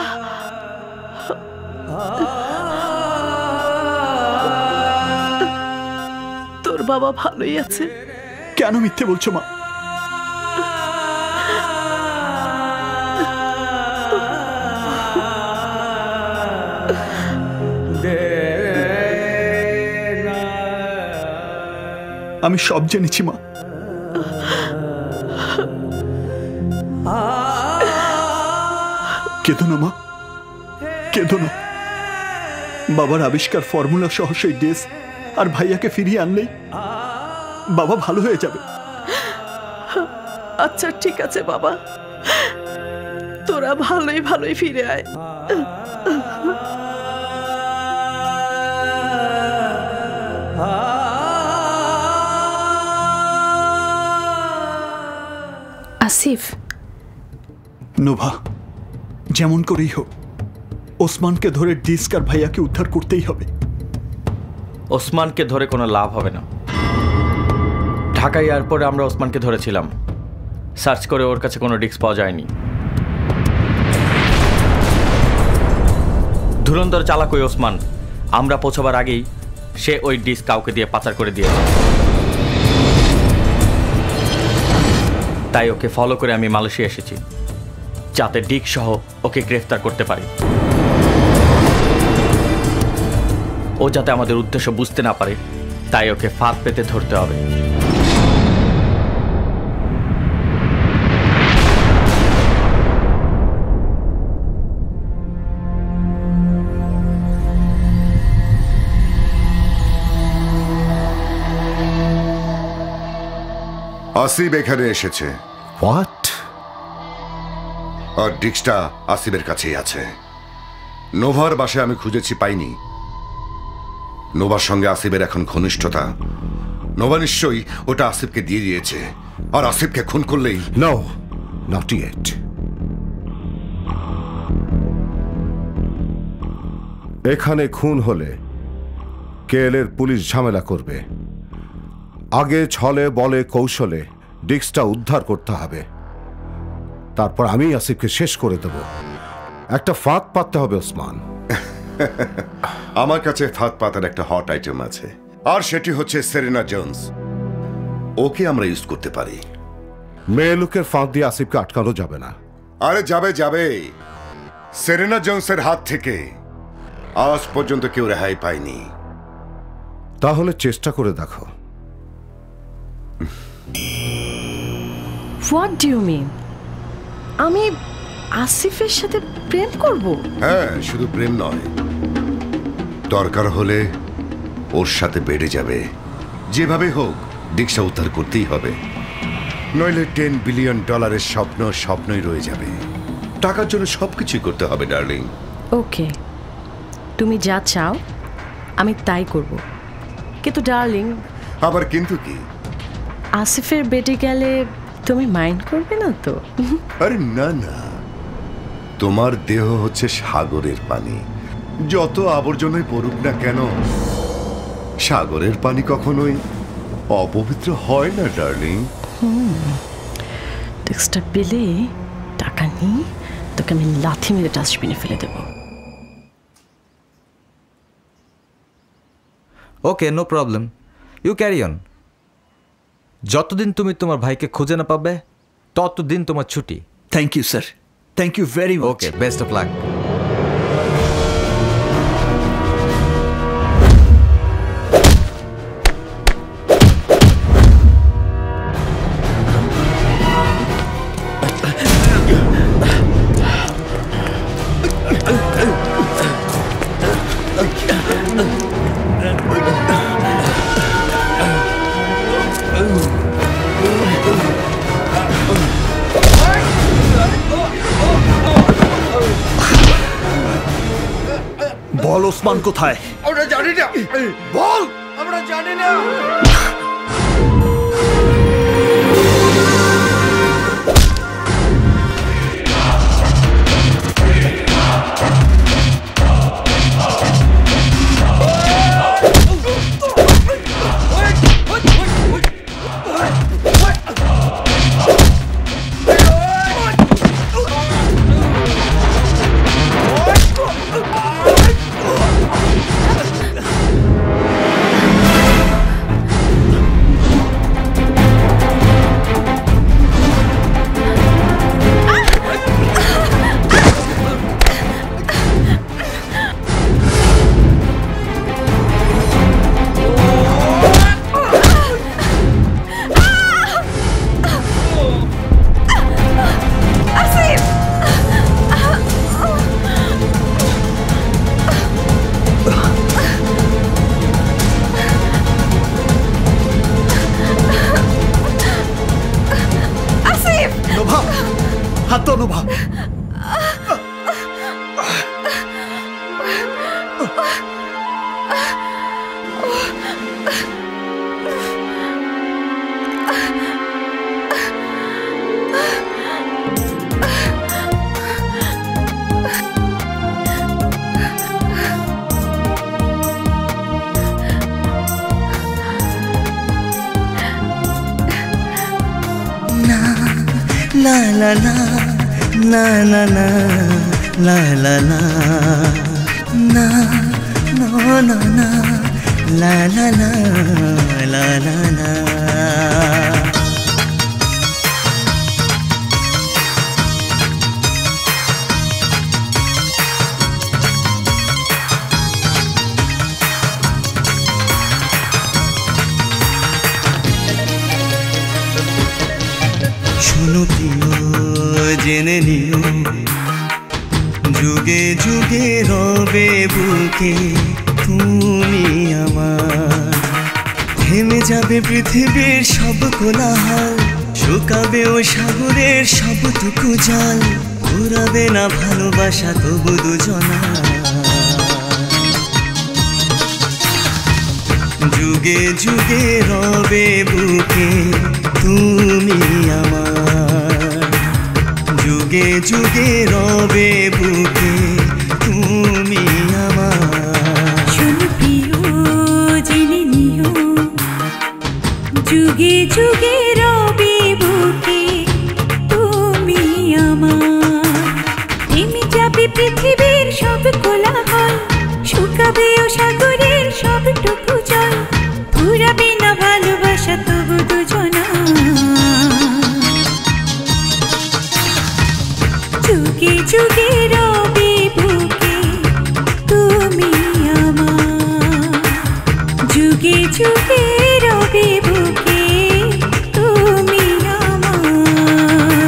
তোর বাবা ভালোই আছে। কেন মিথ্যে বলছো মা? আমি সব জেনেছি মা। কেঁদো না মা, কেঁদো না। বাবার আবিষ্কার ফর্মুলা সহ সেই ডেস্ক আর ভাইয়াকে ফিরিয়ে আনলেই বাবা ভালো হয়ে যাবে। আচ্ছা ঠিক আছে বাবা, তোরা ভালোই ভালোই ফিরে আয়। আসিফ, নোভা, যেমন করেই হোক ওসমানকে ধরে ডিস্ক আর ভাইয়াকে উদ্ধার করতেই হবে। ওসমানকে ধরে কোনো লাভ হবে না। ঢাকা এয়ারপোর্টে আমরা ওসমানকে ধরেছিলাম, সার্চ করে ওর কাছে কোনো ডিস্ক পাওয়া যায়নি। ধুরন্ধর চালাক ওই ওসমান, আমরা পৌঁছাবার আগেই সে ওই ডিস্ক কাউকে দিয়ে পাচার করে দিয়েছে। তাই ওকে ফলো করে আমি মালয়েশিয়া এসেছি, যাতে ডিস্ক সহ ওকে গ্রেফতার করতে পারি। ও যাতে আমাদের উদ্দেশ্য বুঝতে না পারে, তাই ওকে ফাঁদ পেতে ধরতে হবে। আসিফ এখানে এসেছে। হোয়াট? আর ডিস্কটা আসিফের কাছেই আছে। নোভার বাসায় আমি খুঁজেছি, পাইনি। নোভার সঙ্গে আসিফের এখন ঘনিষ্ঠতা। নোভা নিশ্চয়ই ওটা আসিফকে দিয়ে দিয়েছে, আর আসিফকে খুন করলেই। No, not yet. এখানে খুন হলে কেএলের পুলিশ ঝামেলা করবে। আগে ছলে বলে কৌশলে ডিস্কটা উদ্ধার করতে হবে, তারপর আমি আসিফকে শেষ করে দেব। একটা ফাঁদ পাততে হবে ওসমান। আমার কাছে ফাঁদ পাতার একটা হট আইটেম আছে, আর সেটি হচ্ছে সেরেনা জোন্স। ওকে আমরা ইউজ করতে পারি। মেয়ে লোকের ফাঁদ দিয়ে আসিফকে আটকানো যাবে না। আরে যাবে যাবে। সেরেনা জোন্সের হাত থেকে আজ পর্যন্ত কেউ রেহাই পায়নি। তাহলে চেষ্টা করে দেখো। What do you mean? আমি আসিফের সাথে প্রেম করব? হ্যাঁ, শুধু প্রেম নয়, দরকার হলে ওর সাথে বেড়ে যাবে। যেভাবে হোক ডিস্কটা উদ্ধার করতেই হবে, নইলে টেন বিলিয়ন ডলারের স্বপ্ন স্বপ্নই রয়ে যাবে। টাকার জন্য সবকিছুই করতে হবে ডার্লিং। ওকে, তুমি যা চাও আমি তাই করব, কিন্তু ডার্লিং। আবার কিন্তু কি? আসিফের বেডে গেলে তুমি মাইন্ড করবে না তো? আরে না না, তোমার দেহ হচ্ছে সাগরের পানি। যত আবর্জনায় পড়ুক না কেন, সাগরের পানি কখনোই অপবিত্র হয় না ডার্লিং। হুম, টেক্সটা পেলে টাকা নিয়ে তোকে আমি লাথি মেরে ডাস্টবিনে ফেলে দেবো। Okay, no problem, you carry on. যতদিন তুমি তোমার ভাইকে খুঁজে না পাবে ততদিন তোমার ছুটি। Thank you sir, thank you very much. Okay, best of luck. বল ওসমান কোথায়? আমরা জানি না। বল, আমরা জানি না। হাত তোলো ভাব। La la la la la la la la la na no no na la la la la la la শোনো প্রিয় জেনে নিও যুগে যুগে রবে বুকে তুমি আমার থেমে যাবে পৃথিবীর সব কোলাহল শুকাবে ও সাগরের সবটুকু জল ঘুরাবে না ভালোবাসা তবু দুজনা যুগে যুগে রবে বুকে তুমি আমার যুগে যুগে রবে বুকে তুমি আমার শোনো প্রিয় জেনে নিও যুগে যুগে রবে বুকে তুমি আমার থেমে যাবে পৃথিবীর সব কোলাহল শুকাবে ও সাগরের সবটুকু জল ঘুরাবে না ভালোবাসা তবু দুজনা যুগে যুগে রবে বুকে তুমি আমার যুগে যুগে রবে বুকে তুমি আমার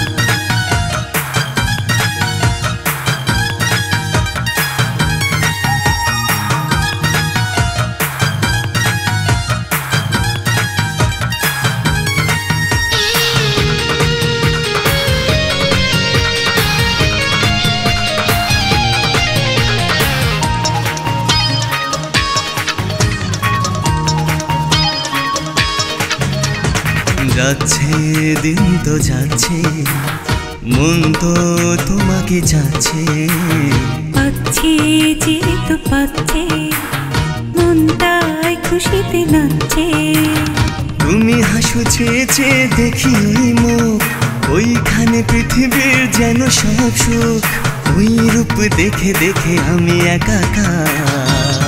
যাচ্ছে দিন তো যাচ্ছে মন তো তোমাকে যাচ্ছে পাচ্ছে যে তো পাচ্ছে মনটাই খুশিতে নাচছে তুমি হাসো চেয়ে চেয়ে দেখি মুখ ওইখানে পৃথিবীর যেন সব সুখ ওই রূপ দেখে দেখে আমি একাকার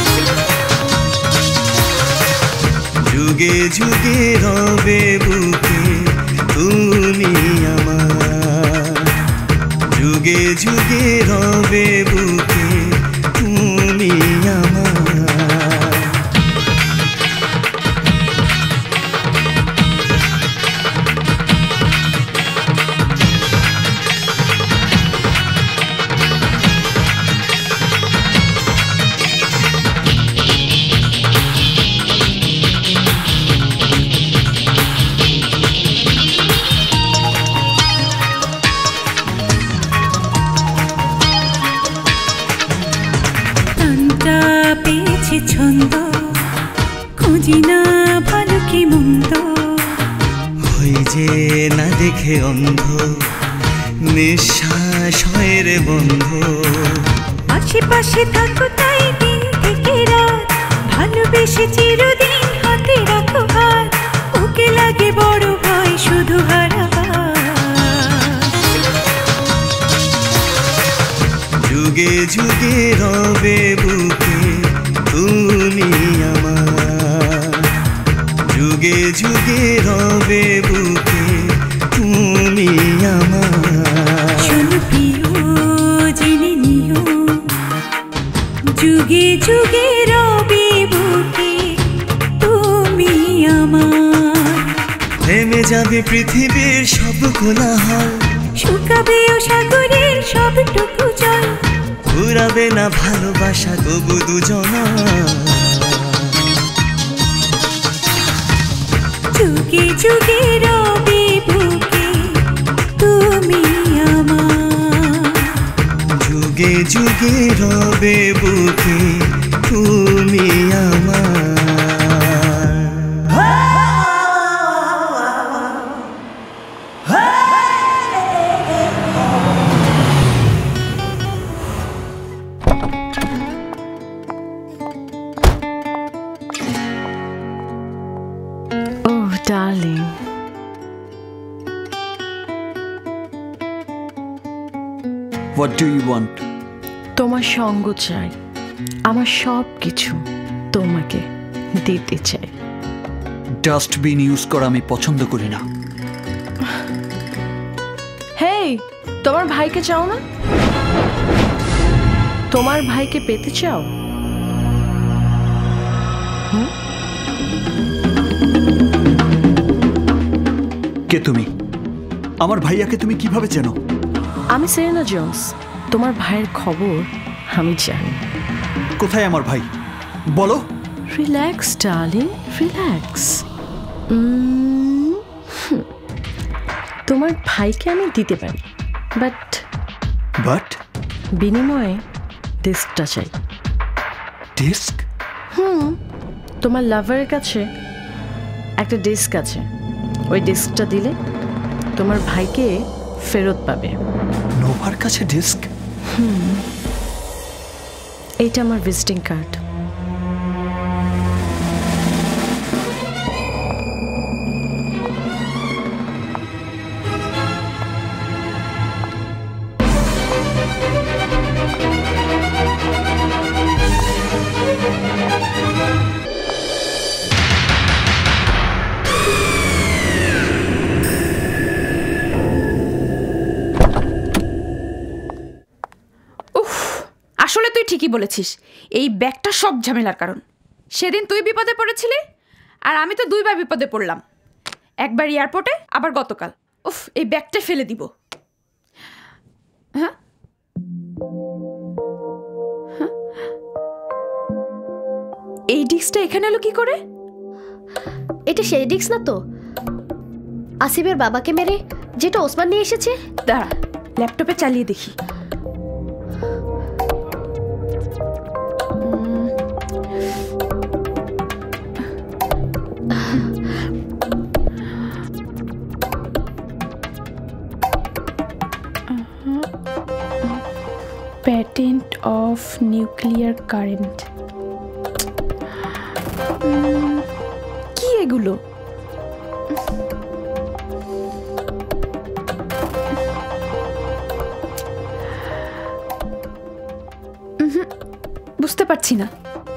যুগে যুগে রবে বুকে তুমি আমার যুগে যুগে রবে বুকে তুমি আমার ছন্দ খুঁজি না ভালো কি মন্দ হই যে না দেখে অন্ধ নিঃশ্বাস হয় রে বন্ধ আশেপাশে থাকো তাই দিন থেকে রাত ভালোবেসে চিরদিন হাতে রাখো হাত ওকে লাগে বড় ভয় শুধু হারাবার যুগে যুগে রবে বুকে তুমি আমার যুগে যুগে রবে বুকে তুমি আমার শোনো প্রিয় জেনে নিও যুগে যুগে রবে বুকে তুমি আমার থেমে যাবে পৃথিবীর সব কোলাহল শুকাবে ও সাগরের সবটুকু জল ঘুরাবে না ভালোবাসা তবু দুজনা যুগে যুগে রবে বুকে তুমি লেগে রবে বুকে তুমি আমার। Oh, darling. What do you want? তোমার সঙ্গ চাই, আমার সব কিছু তোমাকে দিতে চাই। ডাস্টবিন ইউজ করা আমি পছন্দ করি না। হেই, তোমার ভাইকে চাও না? তোমার ভাইকে পেতে চাও? হুম? কে তুমি? আমার ভাইয়াকে তুমি কিভাবে চেনো? আমি সেরেনা জোন্স, তোমার ভাইয়ের খবর আমি জানি। কোথায় আমার ভাই বলো? Relax darling, relax. তোমার ভাইকে আমি দিতে পারি, বাট বাট বিনিময়ে ডিস্কটা চাই। ডিস্ক? হুম, তোমার লাভারের কাছে একটা ডিস্ক আছে, ওই ডিস্কটা দিলে তোমার ভাইকে ফেরত পাবে। নোভার কাছে ডিস্ক? হুম, এইটা আমার ভিজিটিং কার্ড। আসলে তুই ঠিকই বলেছিস, এই ব্যাগটা সব ঝামেলার কারণ। সেদিন তুই বিপদে পড়েছিলি আর আমি তো দুইবার বিপদে পড়লাম, একবার এয়ারপোর্টে আবার গতকাল। উফ, এই ব্যাগটা ফেলে দিব। হ্যাঁ হ্যাঁ, এই ডিস্কটা এখানে এলো কি করে? এটা সেই ডিস্ক না তো আসিফের বাবাকে মেরে যেটা ওসমান নিয়ে এসেছে? দাঁড়া, ল্যাপটপে চালিয়ে দেখি। Patent of nuclear current. কি এগুলো? বুঝতে পারছি না।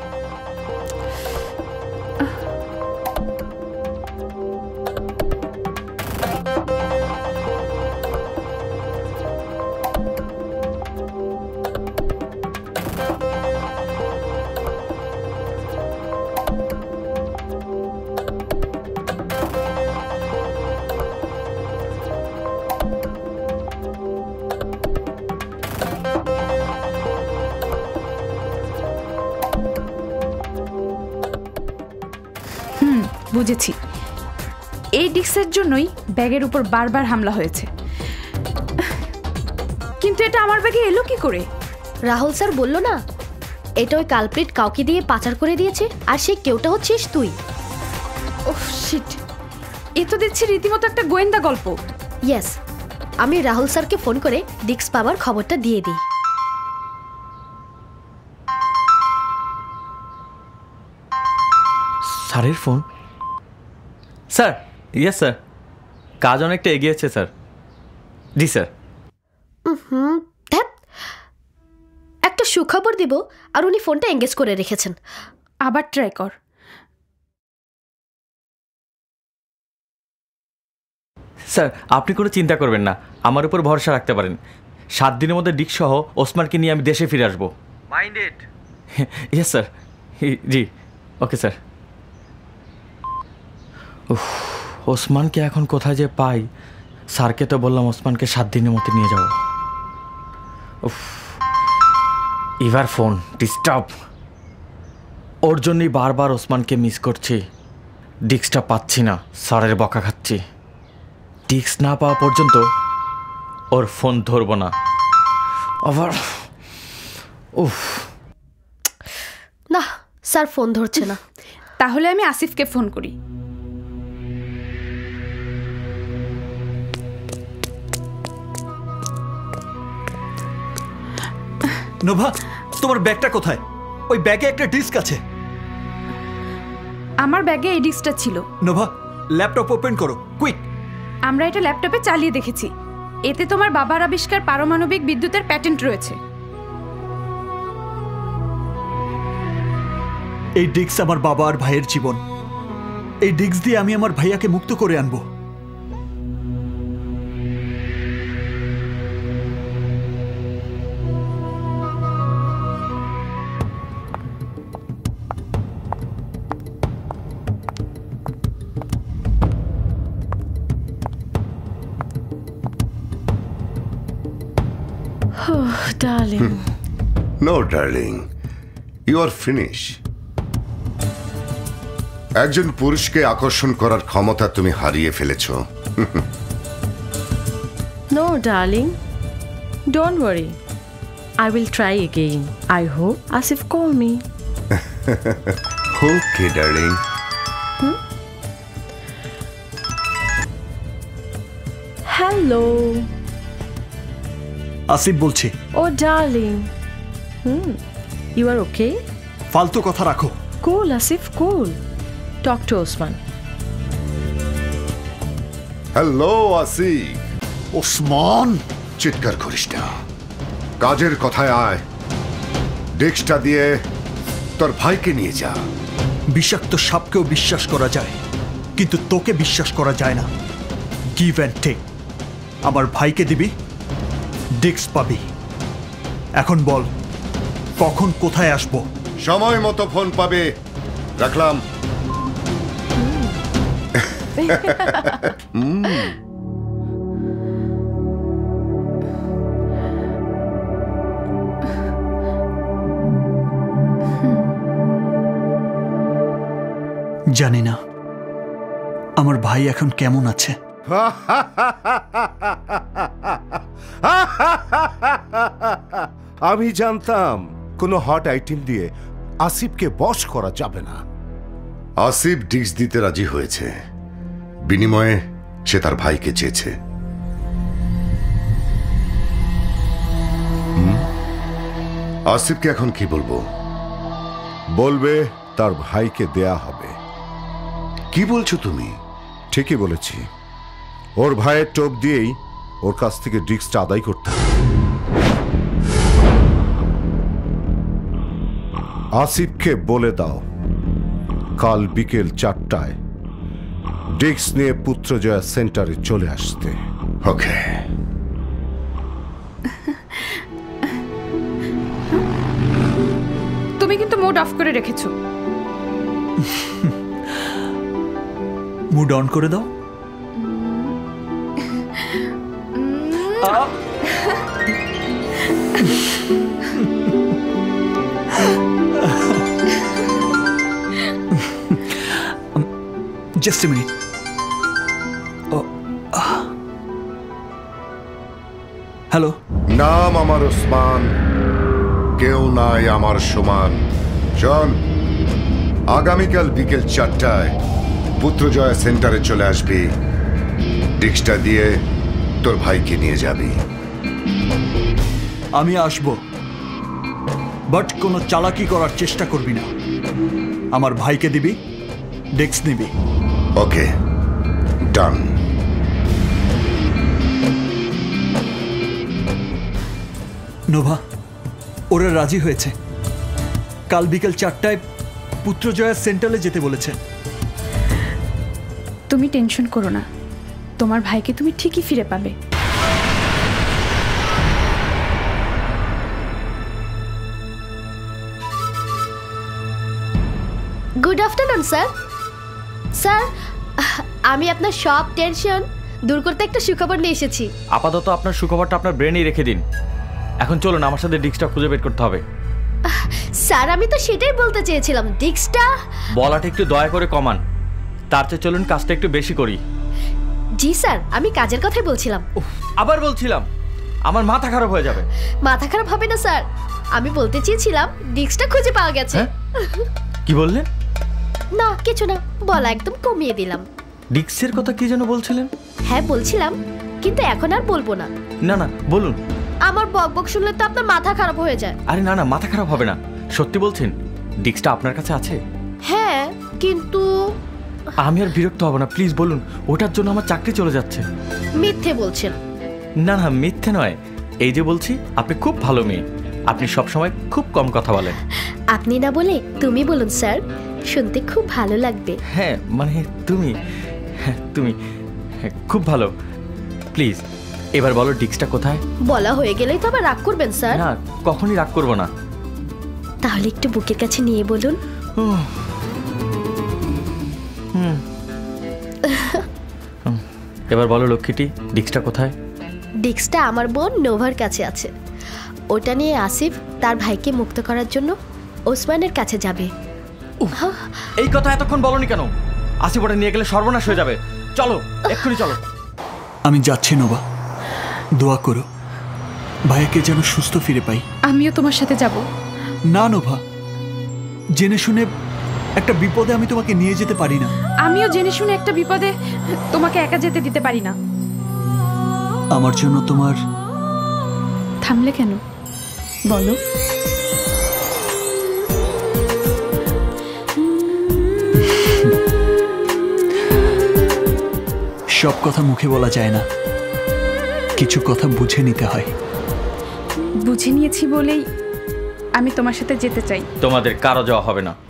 বুঝেছি, এই ডিস্কের জন্যই ব্যাগের উপর বারবার হামলা হয়েছে। কিন্তু এটা আমার ব্যাগে এলো কি করে? রাহুল স্যার বলল না, এটা ওই কালপ্রিট কাউকে দিয়ে পাচার করে দিয়েছে, আর সেই কেউটা হচ্ছিস তুই। ওহ শিট, এ তো দেখছি রীতিমতো একটা গোয়েন্দা গল্প। ইয়েস, আমি রাহুল স্যারকে ফোন করে ডিস্ক পাওয়ার খবরটা দিয়ে দিই। স্যারের ফোন? স্যার, ইয়েস স্যার, কাজ অনেকটা এগিয়েছে স্যার। জি স্যার। হুম, ধ্যাত, একটা সুখবর দিব আর উনি ফোনটা এঙ্গেজ করে রেখেছেন। আবার ট্রাই কর। স্যার, আপনি কোনো চিন্তা করবেন না, আমার উপর ভরসা রাখতে পারেন। সাত দিনের মধ্যে ডিস্ক সহ ওসমানকে নিয়ে আমি দেশে ফিরে আসবো। মাইন্ডেড। Yes sir. জি, ওকে স্যার। উফ, ওসমানকে এখন কোথায় যে পাই? স্যারকে তো বললাম ওসমানকে সাত দিনের মধ্যে নিয়ে যাব। উফ, এবার ফোন ডিস্টার্ব। ওর জন্যই বারবার ওসমানকে মিস করছি। ডিস্কটা পাচ্ছি না, স্যারের বকা খাচ্ছি। ডিস্ক না পাওয়া পর্যন্ত ওর ফোন ধরবো না। আবার উফ না স্যার ফোন ধরছে না। তাহলে আমি আসিফকে ফোন করি। নোভা, তোমার ব্যাগটা কোথায়? ওই ব্যাগে একটা ডিস্ক আছে। আমার ব্যাগে এই ডিস্কটা ছিল। নোভা, ল্যাপটপ ওপেন করো, কুইক। আমরা এটা ল্যাপটপে চালিয়ে দেখেছি। এতে তোমার বাবার আবিষ্কার পারমাণবিক বিদ্যুতের প্যাটেন্ট রয়েছে। এই ডিস্ক আমার বাবা আর ভাইয়ের জীবন। এই ডিস্ক দিয়ে আমি আমার ভাইয়াকে মুক্ত করে আনবো। Oh, darling. No, darling. You are finished. একজন পুরুষকে আকর্ষণ করার ক্ষমতা তুমি হারিয়ে ফেলেছো। No, darling. Don't worry. I will try again. I hope Asif call me. Okay, darling. Hmm? Hello. Asif বলছি। Oh, darling. Hmm. You are okay? ফালতু কথা রাখো। Cool, Asif, cool. Talk to Osman. Hello Asif. Osman, চিৎকার করিস না, কাজের কথায় আয়। ডেস্কটা দিয়ে তোর ভাইকে নিয়ে যা। বিষাক্ত সাপকেও বিশ্বাস করা যায়, কিন্তু তোকে বিশ্বাস করা যায় না। Give and take. আমার ভাইকে দিবি, ডিস্ক পাবি। এখন বল, কখন কোথায় আসবো? সময় মতো ফোন পাবে। রাখলাম। জানি না আমার ভাই এখন কেমন আছে। আমি জানতাম কোনো হট আইটেম দিয়ে আসিফকে বশ করা যাবে না। আসিফ ডিস্ক দিতে রাজি হয়েছে, বিনিময়ে সে তার ভাইকে চেয়েছে। আসিফকে এখন কি বলবো? বলবে তার ভাইকে দেয়া হবে। কি বলছো তুমি? ঠিকই বলেছি। ওর ভাইয়ের টোপ দিয়েই ওর কাছ থেকে ডিস্কটা আদায় করতে হবে। আসিফকে বলে দাও কাল বিকেল চারটায় ডিস্ক নিয়ে পুত্রজয়া সেন্টারে চলে আসতে। ওকে। তুমি কিন্তু মুড অফ করে রেখেছো। মুড অন করে দাও। Just a minute. হ্যালো। নাম আমার ওসমান, কেউ নাই আমার সমান। শোন, আগামীকাল বিকেল চারটায় পুত্রজয়া সেন্টারে চলে আসবি। ডিস্কটা দিয়ে তোর ভাইকে নিয়ে যাবি। আমি আসব, বাট কোনো চালাকি করার চেষ্টা করবি না। আমার ভাইকে দিবি, ডিস্ক নিবি। ওকে, ডান। নোভা, ওরা রাজি হয়েছে। কাল বিকেল চারটায় পুত্রজয়া সেন্টারে যেতে বলেছে। তুমি টেনশন করো না, তোমার ভাইকে তুমি ঠিকই ফিরে পাবে। Good afternoon sir. স্যার, আমি আপনার সব টেনশন দূর করতে একটা সুখবর নিয়ে এসেছি। আপাতত আপনার সুখবরটা আপনার ব্রেনেই রেখে দিন। এখন চলুন, আমার সাথে ডিস্কটা খুঁজে বের করতে হবে। স্যার, আমি তো সেটাই বলতে চেয়েছিলাম। ডিস্কটা বলাটা একটু দয়া করে কমান, তার চেয়ে চলুন কাজটা একটু বেশি করি। জি স্যার, আমি কাজের কথাই বলছিলাম। আবার বলছিলাম। আমার মাথা খারাপ হয়ে যাবে। মাথা খারাপ হবে না স্যার, আমি বলতে চেয়েছিলাম ডিস্কটা খুঁজে পাওয়া গেছে। কি বললেন? না কিছু না, বলা একদম কমিয়ে দিলাম। ডিস্কের কথা কি যেন বলছিলেন? হ্যাঁ বলছিলাম, কিন্তু এখন আর বলবো না। না না বলুন। আমার বকবক শুনলে তো আপনার মাথা খারাপ হয়ে যায়। আরে না না, মাথা খারাপ হবে না। সত্যি বলছেন ডিস্কটা আপনার কাছে আছে? হ্যাঁ কিন্তু আমি আর বিরক্ত হব না, প্লিজ বলুন। ওটার জন্য আমার চাকরি চলে যাচ্ছে। মিথ্যে বলছেন। না না মিথ্যে নয়, এই যে বলছি আপনি খুব ভালো মেয়ে, আপনি সব সময় খুব কম কথা বলেন। আপনি না বলে তুমি বলুন স্যার, শুনতে খুব ভালো লাগবে। হ্যাঁ মানে তুমি, হ্যাঁ তুমি, হ্যাঁ খুব ভালো। প্লিজ এবার বলো ডিস্কটা কোথায়? বলা হয়ে গেলেই তো আবার রাগ করবেন স্যার। না কখনই রাগ করবো না। তাহলে একটু বুকের কাছে নিয়ে বলুন। হুম এবার বলো লক্ষ্মীটি ডিস্কটা কোথায়? ডিস্কটা আমার বোন নোভার কাছে আছে। ওটা নিয়ে আসিফ তার ভাইকে মুক্ত করার জন্য ওসমানের কাছে যাবে। এই কথা এতক্ষণ বলনি কেন? আসিফ ওটা নিয়ে গেলে সর্বনাশ হয়ে যাবে। চলো এক্ষুনি চলো। আমি যাচ্ছি নোভা, দোয়া করো ভাইয়াকে যেন সুস্থ ফিরে পাই। আমিও তোমার সাথে যাব। না নোভা, জেনে শুনে একটা বিপদে আমি তোমাকে নিয়ে যেতে পারি না। আমিও জেনে শুনে একটা বিপদে তোমাকে একা যেতে দিতে পারি না। আমার জন্য তোমার... থামলে কেন বলো? সব কথা মুখে বলা যায় না, কিছু কথা বুঝে নিতে হয়। বুঝে নিয়েছি বলেই আমি তোমার সাথে যেতে চাই। তোমাদের কারো যাওয়া হবে না।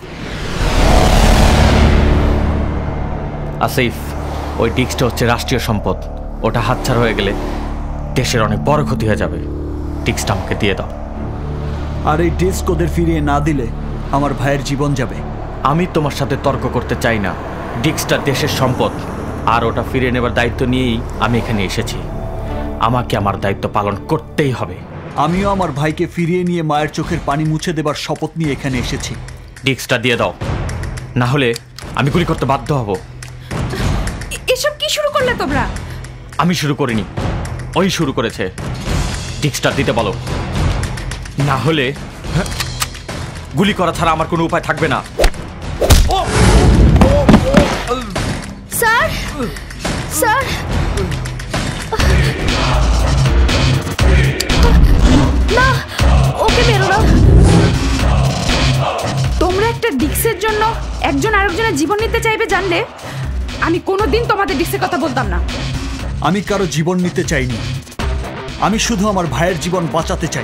আসিফ, ওই ডিস্কটা হচ্ছে রাষ্ট্রীয় সম্পদ, ওটা হাতছাড়া হয়ে গেলে দেশের অনেক বড় ক্ষতি হয়ে যাবে। ডিস্কটা আমাকে দিয়ে দাও। আর এই ডিস্ক ওদের ফিরিয়ে না দিলে আমার ভাইয়ের জীবন যাবে। আমি তোমার সাথে তর্ক করতে চাই না। ডিস্কটা দেশের সম্পদ, আর ওটা ফিরিয়ে নেবার দায়িত্ব নিয়েই আমি এখানে এসেছি। আমাকে আমার দায়িত্ব পালন করতেই হবে। আমিও আমার ভাইকে ফিরিয়ে নিয়ে মায়ের চোখের পানি মুছে দেবার শপথ নিয়ে এখানে এসেছি। ডিস্কটা দিয়ে দাও, না হলে আমি গুলি করতে বাধ্য হব। এসব কি শুরু করলে তোমরা? আমি শুরু করিনি, ওই শুরু করেছে। ডিস্কটা দিতে বলো, না হলে গুলি করা ছাড়া আমার কোনো উপায় থাকবে না। স্যার স্যার না, ওকে মেরো না। তোমরা একটা ডিস্কের জন্য একজন আরেকজনের জীবন নিতে চাইবে জানলে আমি কোনোদিন তোমাদের ডিস্কের কথা বলতাম না। আমি কারো জীবন নিতে চাইনি, আমি শুধু আমার ভাইয়ের জীবন বাঁচাতে চাই।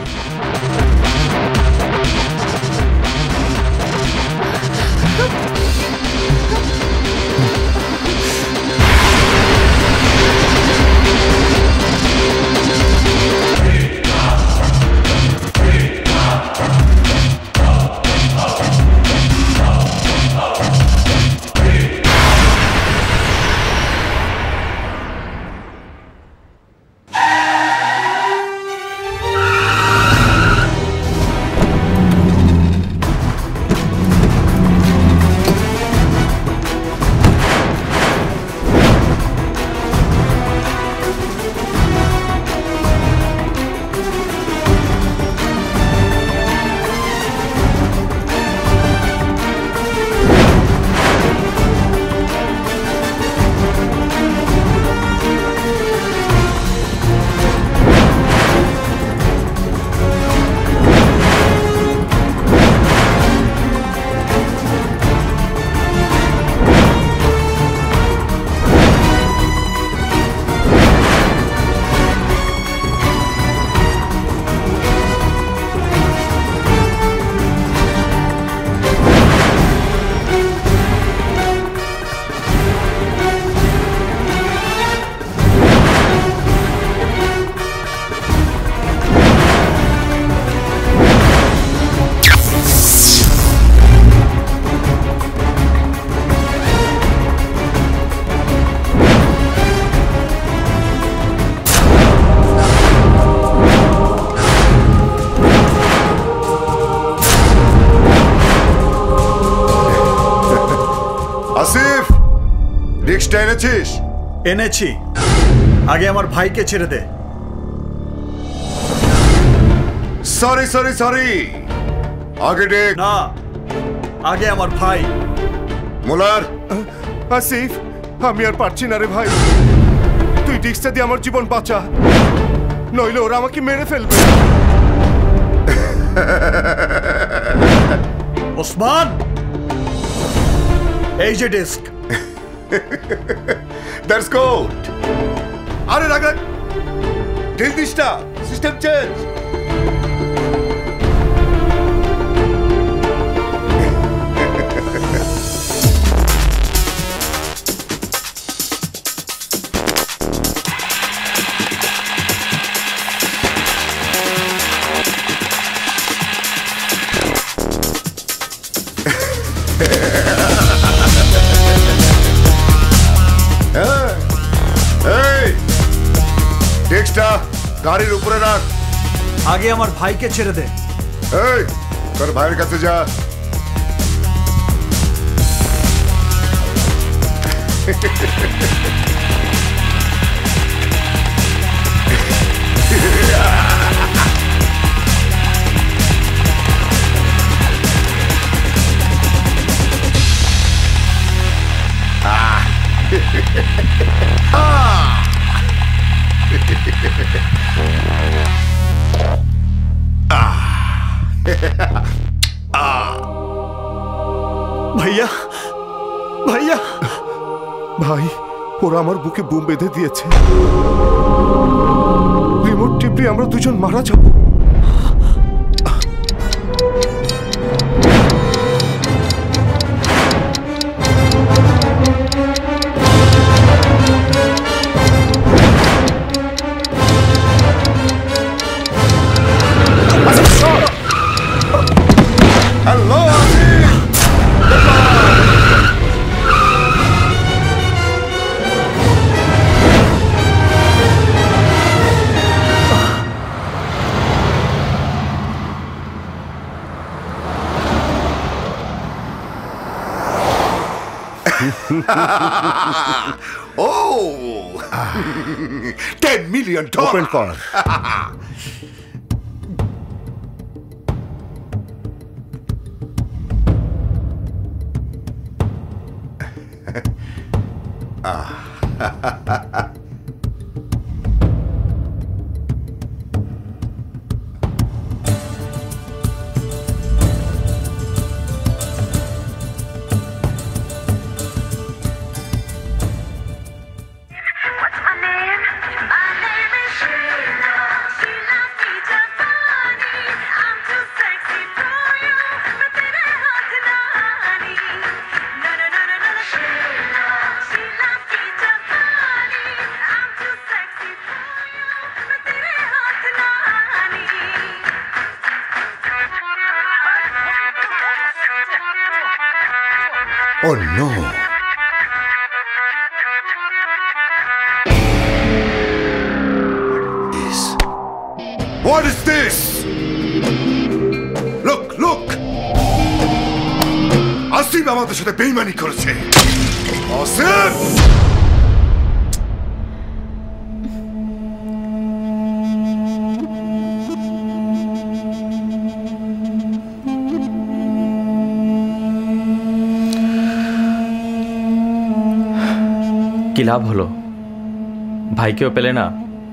আসিফ, ডিস্কটা এনেছিস? এনেছি, আগে আমার ভাইকে ছেড়ে দে। সরি সরি সরি আগে ডেক না, আগে আমার ভাই। মোলার। আসিফ, আমি আর পারছি না রে ভাই, তুই ডিস্কটা দিয়ে আমার জীবন বাঁচা, নইলে ওরা আমাকে মেরে ফেলবে। ওসমান, এই যে ডিস্ক। That's good. আরে রাগা, টেল দিসটা, সিস্টেম চেঞ্জ। ডেস্কটা গাড়ির উপরে রাখ। আগে আমার ভাইকে ছেড়ে দে। এই, তোর ভাইয়ের কাছে যা। ভাইয়া, ভাইয়া, ভাই, ওরা আমার বুকে বোম বেঁধে দিয়েছে। রিমোট টিপলে আমরা দুজন মারা যাব। Hello, oh, ten million dollars. Open call. Oh no. What is this? Look, look. Asif আমাদের সাথে বেইমানি করেছে। আসিফ! কি লাভ হলো? ভাইকেও পেলে না,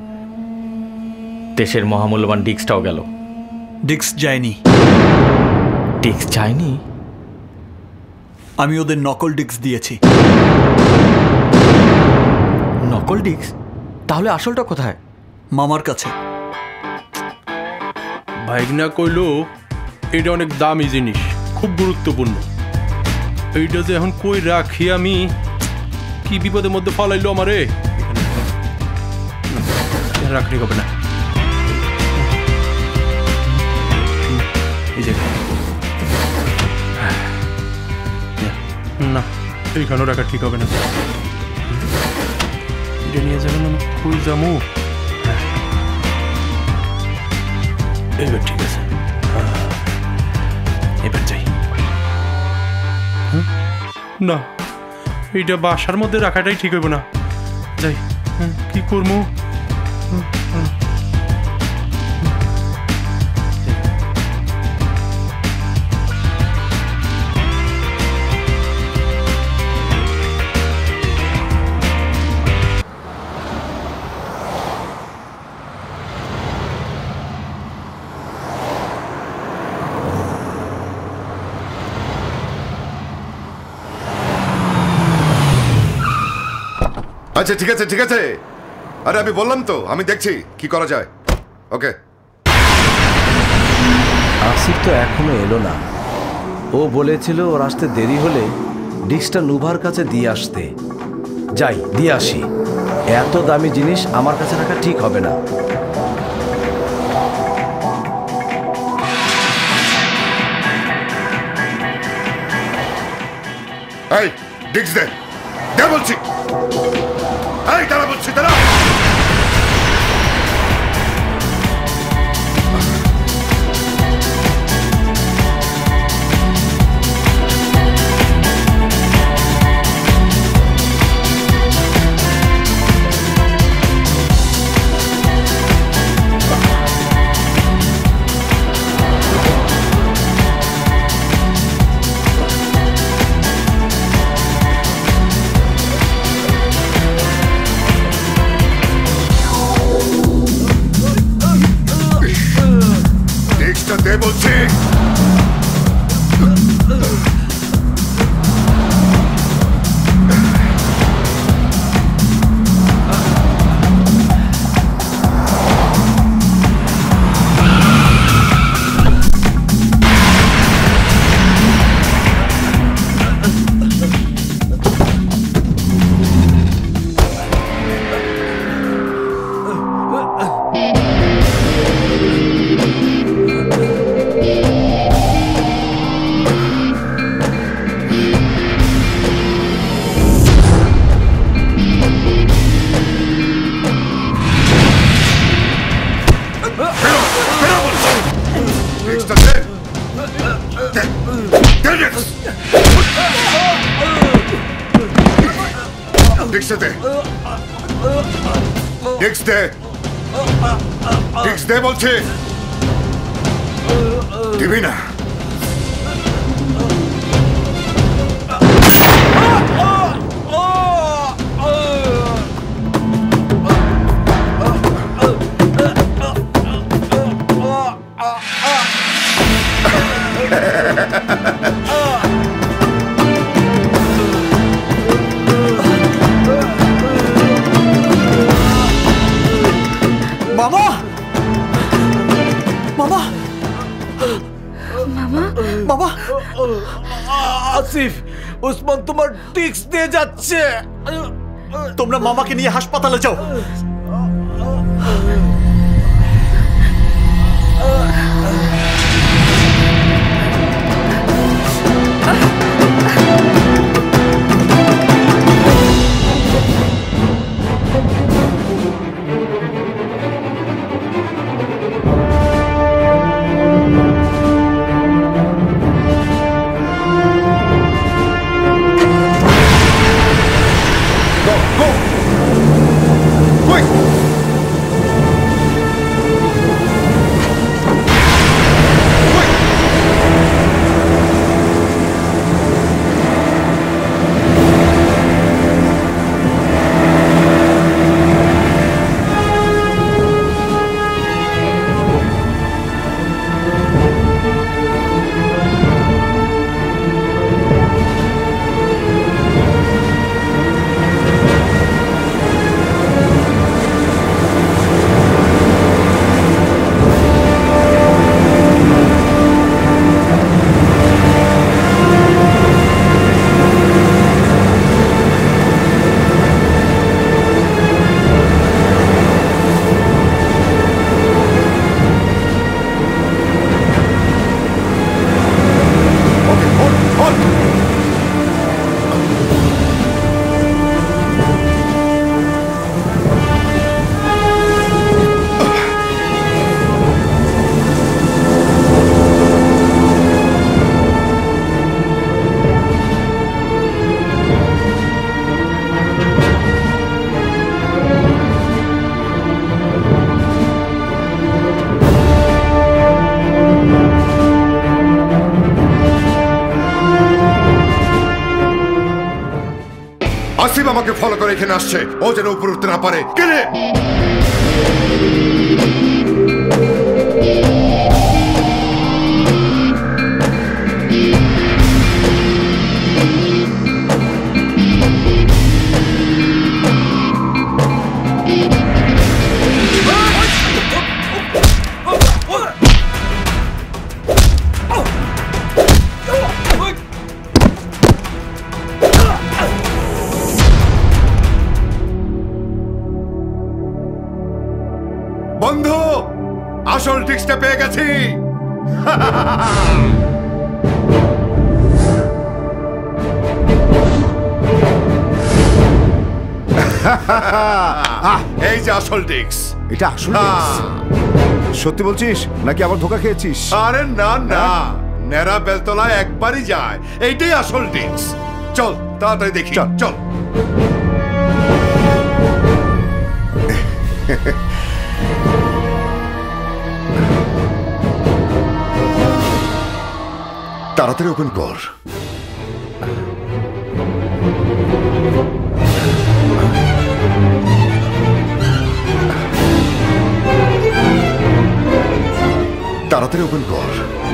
দেশের মহামূল্যবান ডিস্কটাও গেল। ডিস্ক যায়নি। ডিস্ক যায়নি? আমি ওদের নকল ডিস্ক দিয়েছি। নকল ডিস্ক? তাহলে আসলটা কোথায়? মামার কাছে। ভাইগনা কইল এটা অনেক দামি জিনিস, খুব গুরুত্বপূর্ণ। এইটা যে এখন কই রাখি আমি, কি বিপদের মধ্যে ফলাইলো আমারে। রাখনি হবে না, এই যে না, এইখানেও রাখা ঠিক হবে না। এটা নিয়ে যাবেন আমি কই যাবো। এবার ঠিক আছে, এবার যাই। না, এইটা বাসার মধ্যে রাখাটাই ঠিক হইব না। যাই, কি করবো? আচ্ছা ঠিক আছে ঠিক আছে, আরে আমি বললাম তো, আমি দেখছি কি করা যায়। ওকে। আসিফ তো এখনো এলো না। ও বলেছিল ওর আসতে দেরি হলে ডিস্কটা নুভার কাছে দিয়ে আসতে। যাই দিয়ে আসি, এত দামি জিনিস আমার কাছে রাখা ঠিক হবে না। এই ডিস্ক দে, দে বলছি। এই দাঁড়া বলছি, দাঁড়া। দে বলছি। ডিস্ক দে, ডিস্ক দে, ডিস্ক দে বলছি। দিবি না? মামা, মামা, মামা, মামা, আসিফ, ওসমান তোমার ডিস্ক দিয়ে যাচ্ছে। তোমরা মামাকে নিয়ে হাসপাতালে যাও। আসিফ আমাকে ফলো করে এখানে আসছে, ও যেন উপরে উঠতে না পারে। কেনে বন্ধু, আসল ডিস্কটা পেয়ে গেছি। এই যে আসল ডিস্ক। এটা আসল সত্যি বলছিস নাকি আবার ধোকা খেয়েছিস? আরে না না, নেরা বেলতলা একবারই যায়, এইটাই আসল ডিস্ক। চল তাড়াতাড়ি দেখি, চল। তাড়াতাড়ি ওপেন কর। তাড়াতাড়ি ওপেন কর।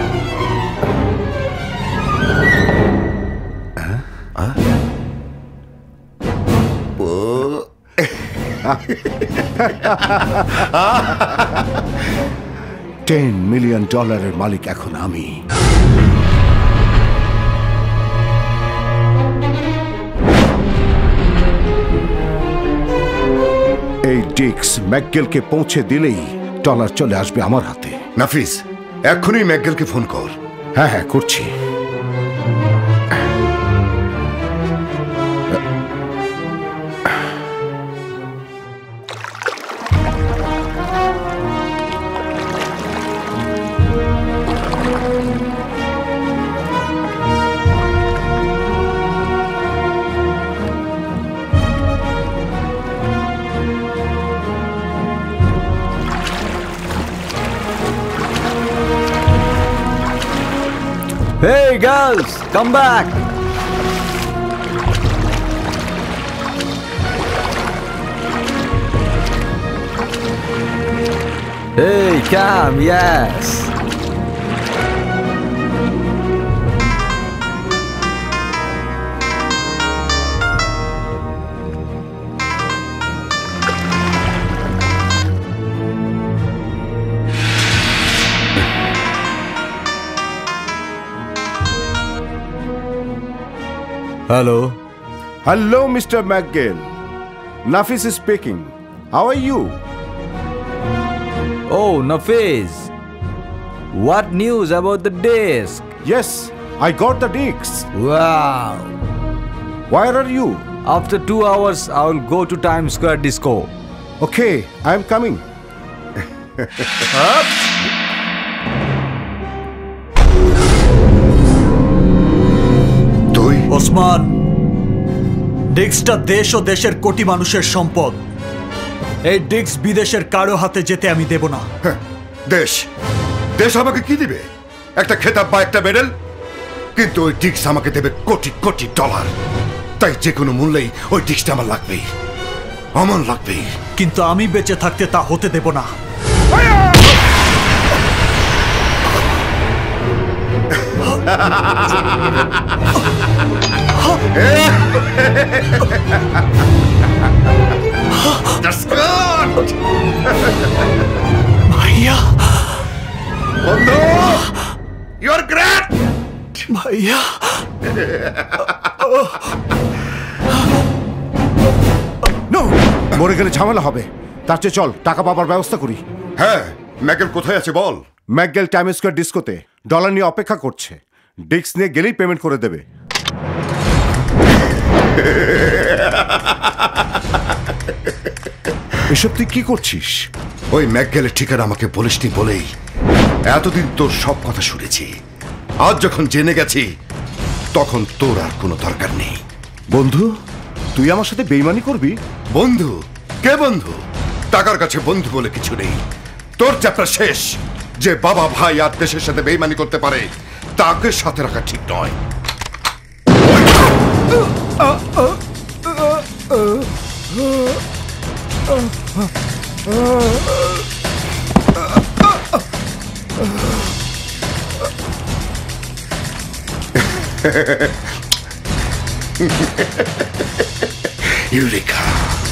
টেন মিলিয়ন ডলারের মালিক এখন আমি। এই ডিস্ক ম্যাকগেলকে পৌঁছে দিলেই ডলার চলে আসবে আমার হাতে। নাফিস, এখনই ম্যাকগেলকে ফোন কর। হ্যাঁ হ্যাঁ করছি। Hey girls, come back! Hey, come, yes! Hello. Hello, Mister McGill. Nafis is speaking. How are you? Oh, Nafis. What news about the disc? Yes, I got the disc. Wow. Where are you? After two hours, I will go to Times Square Disco. Okay, I am coming. Up. Osman, ডিস্কটা দেশ ও দেশের কোটি মানুষের সম্পদ। এই disk বিদেশের কারো হাতে যেতে আমি দেব না। দেশ দেশ আমাকে কি দিবে? একটা খেতাব বা একটা মেডেল? কিন্তু ওই ডিস্ক আমাকে দেবে কোটি কোটি ডলার। তাই যে কোনো মূল্যেই ওই ডিস্কটা আমার লাগবেই, আমার লাগবেই। কিন্তু আমি বেঁচে থাকতে তা হতে দেব না। ভাইয়া, বন্ধু, ইউ আর গ্রেট ভাইয়া। নো, মরে গেলে ঝামেলা হবে। তার চেয়ে চল টাকা পাবার ব্যবস্থা করি। হ্যাঁ, ম্যাকগেল কোথায় আছে বল। ম্যাকগেল টাইমস স্কয়ার ডিস্কোতে ডলার নিয়ে অপেক্ষা করছে। ডিস্ক নিয়ে গেলেই পেমেন্ট করে দেবে। এসব তুই কি করছিস? ওই ম্যাকগেলের ঠিকানা আমাকে বলিসনি বলেই এতদিন তোর সব কথা শুনেছি। আজ যখন জেনে গেছি তখন তোর আর কোনো দরকার নেই। বন্ধু, তুই আমার সাথে বেইমানি করবি? বন্ধু? কে বন্ধু? টাকার কাছে বন্ধু বলে কিছু নেই। তোর চ্যাপ্টার শেষ। যে বাবা ভাই আর দেশের সাথে বেইমানি করতে পারে তাকে সাথে রাখা ঠিক নয়। ইউরেকা।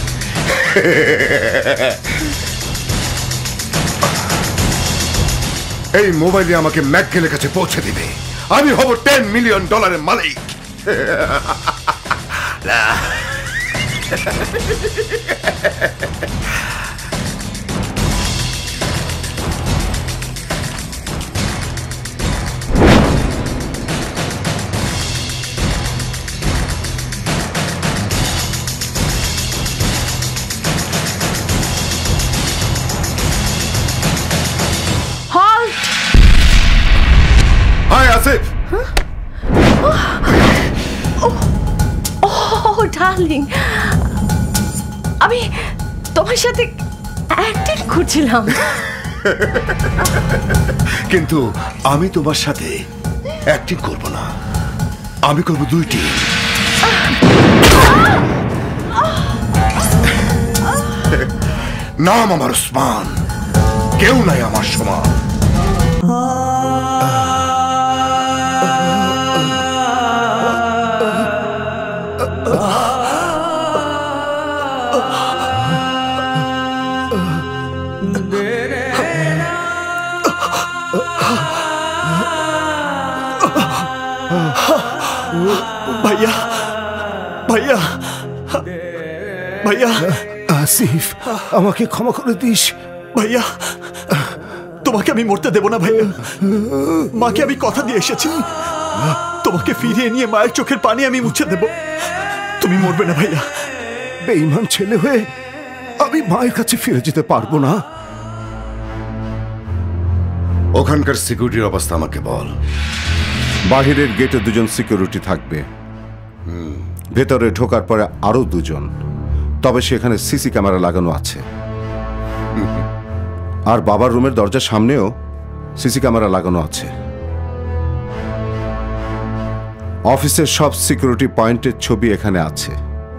এই মোবাইলে আমাকে ম্যাকগেলের কাছে পৌঁছে দিবে। আমি হব টেন মিলিয়ন ডলারের মালিক। ডার্লিং, আমি তোমার সাথে অ্যাক্টিং করছিলাম। কিন্তু আমি তোমার সাথে অ্যাক্টিং করব না, আমি করব দুইটি। নাম আমার ওসমান, কেউ নাই আমার সমান। ভাইয়া, ভাইয়া, ভাইয়া। আসিফ, আমাকে ক্ষমা করে দিস ভাইয়া। তোমাকে আমি মরতে দেব না ভাইয়া। মাকে আমি কথা দিয়ে এসেছি, তোমাকে ফিরিয়ে নিয়ে মায়ের চোখের পানি আমি মুছে দেব। তুমি মরবে না ভাইয়া। বেঈমান ছেলে হয়ে আমি মায়ের কাছে ফিরে যেতে পারবো না। ওখানকার সিকিউরিটির অবস্থা আমাকে বল। বাহিরের গেটে দুজন সিকিউরিটি থাকবে, ভেতরে ঢোকার পরে আরো দুজন, তবে সেখানে সিসি ক্যামেরা লাগানো আছে। আর বাবার রুমের দরজার সামনেও সিসি ক্যামেরা লাগানো আছে। অফিসের সব সিকিউরিটি পয়েন্টের ছবি এখানে আছে।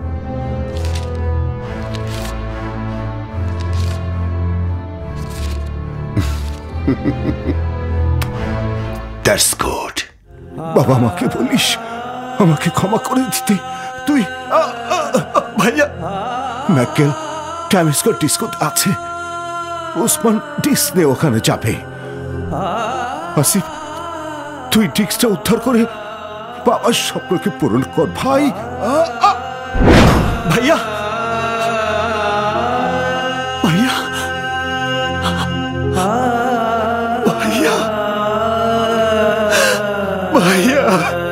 That's good. বাবা মাকে বলিস আমাকে ক্ষমা করে দিতে। তুই ভাইয়া, ম্যাকেল ট্যামিস্কো ডিস্কোতে আছে, ওসমান ডিস্ক নিয়ে ওখানে যাবে। আসিফ, তুই ডিস্কটা উদ্ধার করে বাবার স্বপ্নকে পূরণ কর ভাই। ভাইয়া, ভাইয়া, ভাইয়া, ভাইয়া।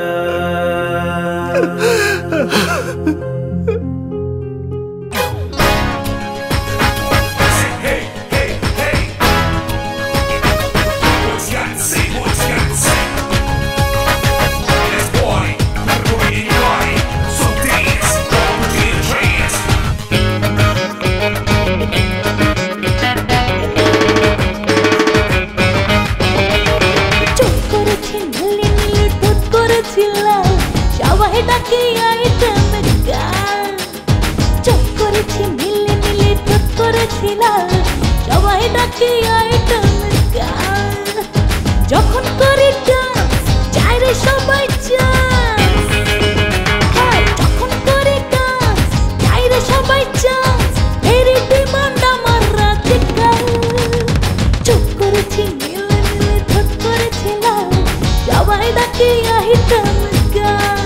যখন করি ডান্স চাইরে সবাই চান্স, যখন করি ডান্স চাইরে সবাই চান্স, এর ডিমান্ড আমার রাতে কাল। চুপ করেছি মিলে মিলে ধট করেছিলাম, সবাই ডাকি আইটেম গান।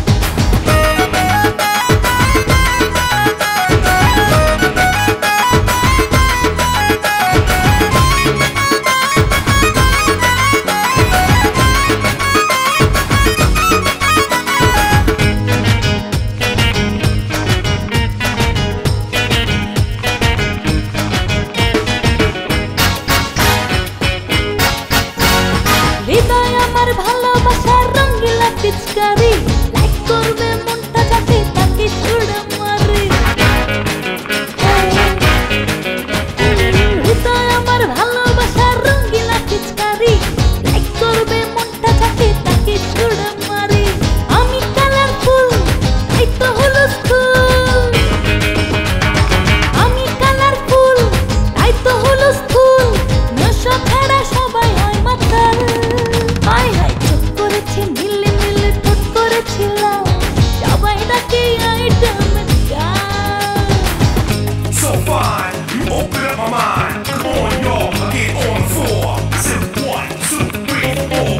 হৃদয় আমার ভালোবাসার রঙিলা পিচকারি, লাইক করবে মনটা যাতে তাকে ছুড়ে মারি। হৃদয় আমার ভালোবাসার রঙিলা পিচকারি, লাইক করবে মনটা যাতে তাকে ছুড়ে মারি। আমি কালারফুল তাই তো হলো স্কুল, আমি কালারফুল তাই তো হলো স্কুল, নেশা ছাড়া সবাই হয় মাতাল। হাই হাই চুপ করেছি মিলে মিলে ঠোঁট করেছিলাম, সবাই ডাকে আইটেম গান। So fine, you open up my mind. Come on, y'all, get on the floor. Sip one, two, three, four.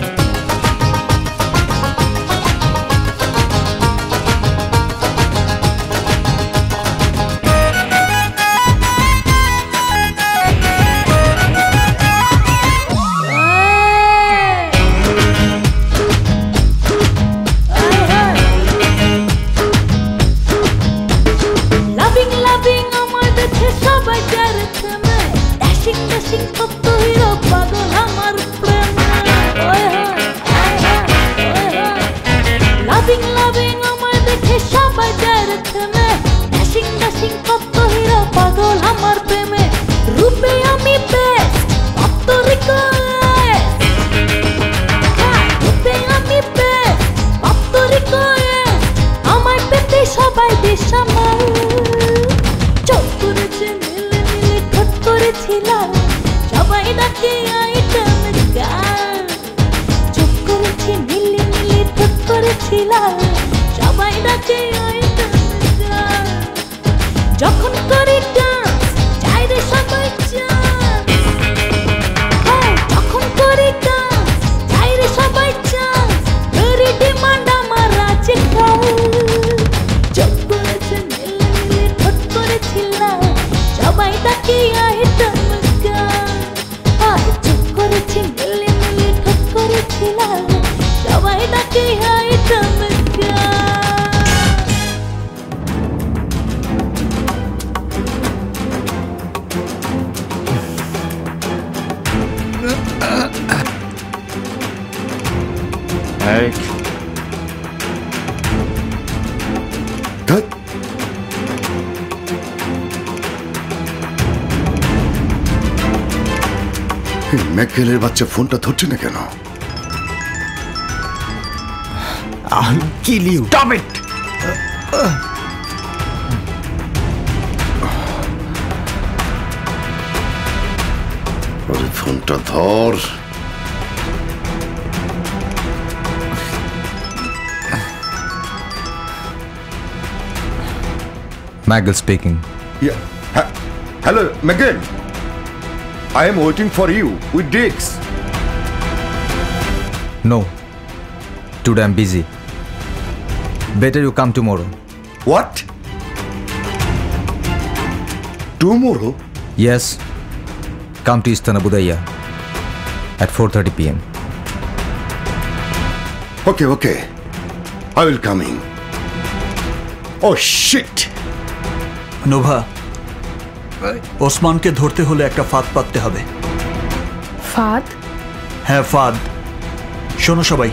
Loving loving আমার দেখে সবাই যারে থেমে, ড্যাশিং ড্যাশিং কত হিরো পাগল আমার প্রেমে। ওই হয়, লাভিং লাভিং আমার দেখে সবাই যারে থেমে, ম্যাকেলের বাচ্চা ফোনটা ধরছে না কেন? I'll kill you. Stop it! ওরে ফোনটা ধর। Magel speaking. Yeah. Ha- Hello, Miguel. I am waiting for you with Dix. No. Today I'm busy. Better you come tomorrow. What? Tomorrow? Yes. Come to Istana Budaya at four thirty p m Okay, okay. I will come in. Oh shit! Nova, ওসমানকে ধরতে হলে একটা ফাঁদ পাততে হবে। ফাঁদ? হ্যাঁ, ফাঁদ। শোনো সবাই,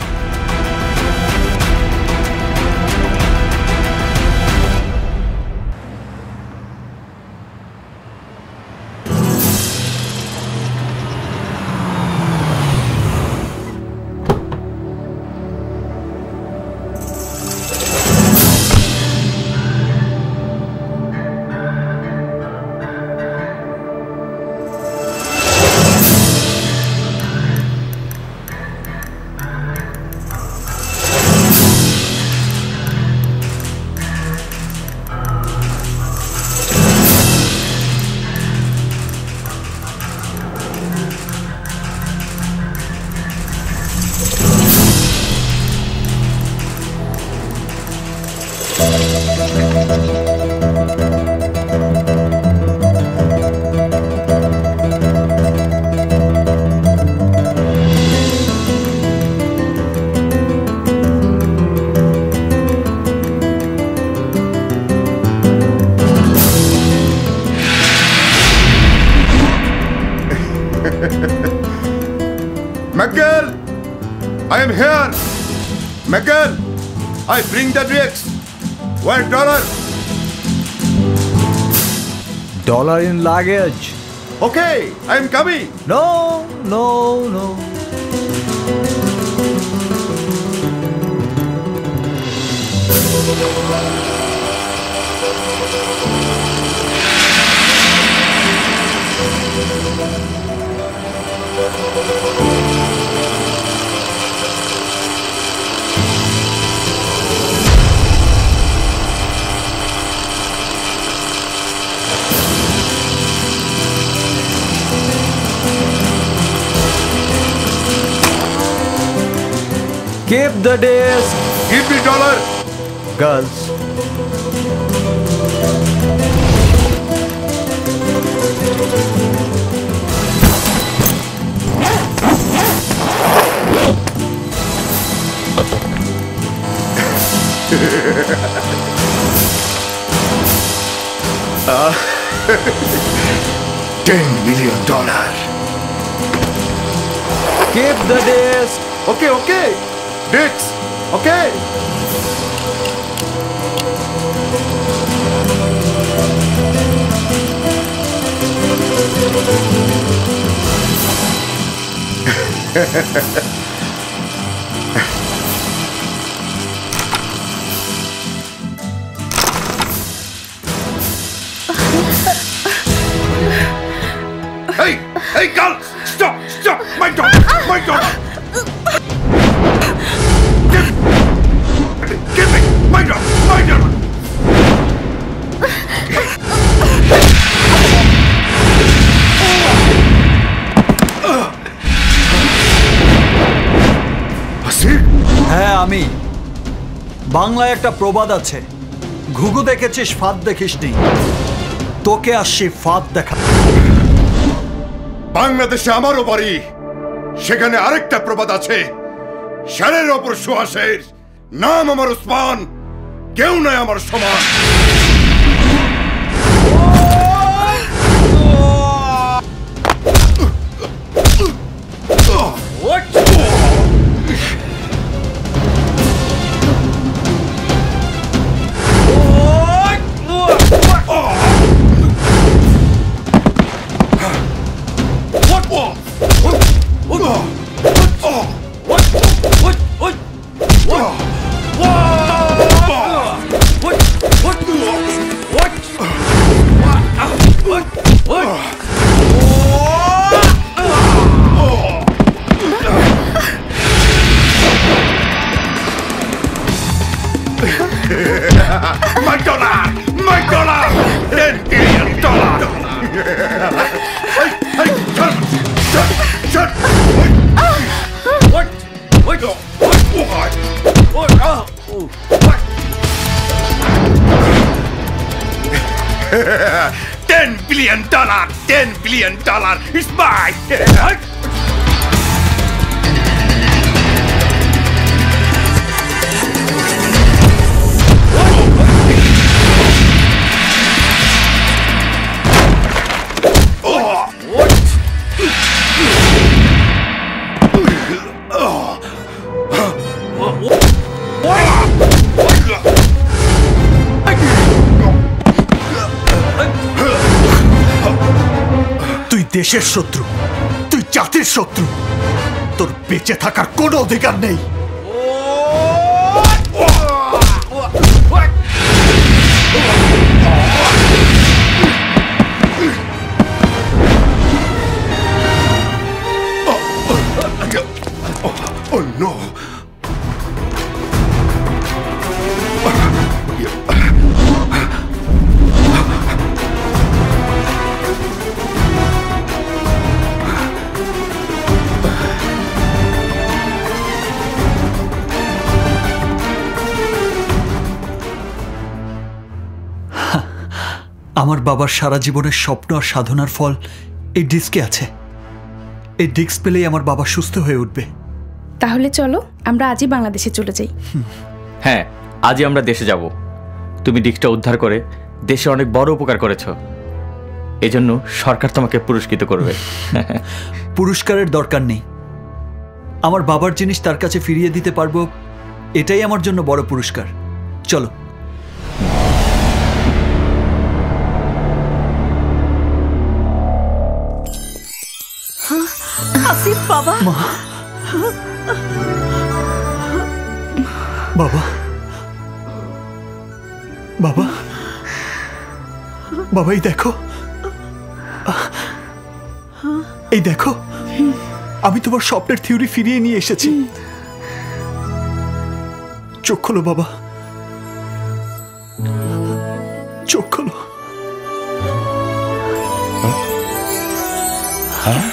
Miguel! I am here! Miguel! I bring the drinks! Where dollar? Dollar in luggage. Okay, I am coming! No, no, no. Keep the disc. Give me dollar. Girls. uh, ten million dollar. Keep the disc. Okay, okay. Dix. Okay. Hey! Hey, girl! Stop! Stop! My dog! My dog! Give, give me! My dog! My dog! হ্যাঁ, আমি। বাংলায় একটা প্রবাদ আছে, ঘুঘু দেখেছিস ফাঁদ দেখিসনি। তোকে আসছি ফাঁদ দেখা। বাংলাদেশে আমারও বাড়ি, সেখানে আরেকটা প্রবাদ আছে, শেরের ওপর সুহাসের নাম আমার ওসমান, কেউ নয় আমার সমান। dollar, ten billion dollar. It's mine. তুই দেশের শত্রু, তুই জাতির শত্রু, তোর বেঁচে থাকার কোনো অধিকার নেই। Oh no! আমার বাবার সারা জীবনের স্বপ্ন আর সাধনার ফল এই ডিস্কে আছে। এই ডিস্ক পেলেই আমার বাবা সুস্থ হয়ে উঠবে। তাহলে চলো আমরা আজই বাংলাদেশে চলে যাই। হ্যাঁ, আজই আমরা দেশে যাব। তুমি ডিস্কটা উদ্ধার করে দেশে অনেক বড় উপকার করেছো, এজন্য সরকার তোমাকে পুরস্কৃত করবে। পুরস্কারের দরকার নেই, আমার বাবার জিনিস তার কাছে ফিরিয়ে দিতে পারবো, এটাই আমার জন্য বড় পুরস্কার। চলো। আসিফ বাবা, বাবা, বাবা, বাবা, এই দেখো, এই দেখো, আমি তোমার স্বপ্নের থিওরি ফিরিয়ে নিয়ে এসেছি। চোখ খোলো বাবা, চোখ খোলো। হ্যাঁ?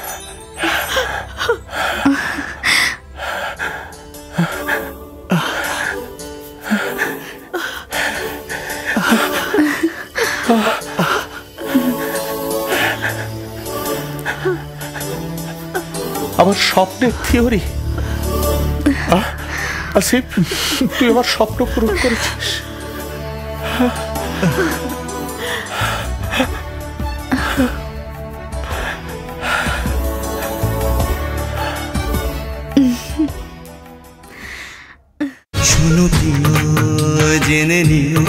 আমার স্বপ্নের থিওরি। আসিফ, তুই আমার স্বপ্ন পূরণ করেছিস। শোনো প্রিয়, জেনে নিও,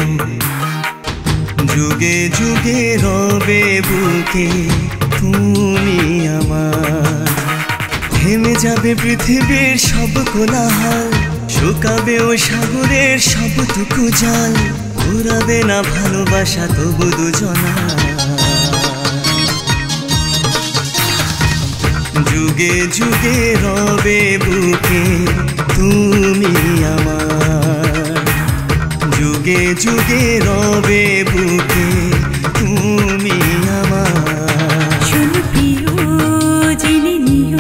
যুগে যুগে রবে বুকে তুমি আমার। থেমে যাবে পৃথিবীর সব কোলাহল, শুকাবে ও সাগরের সবটুকু জল, ঘুরাবে না ভালোবাসা তবু দুজনা। যুগে যুগে রবে বুকে তুমি আমার, যুগে যুগে রবে বুকে তুমি আমার। শোনো প্রিয়, জেনে নিও,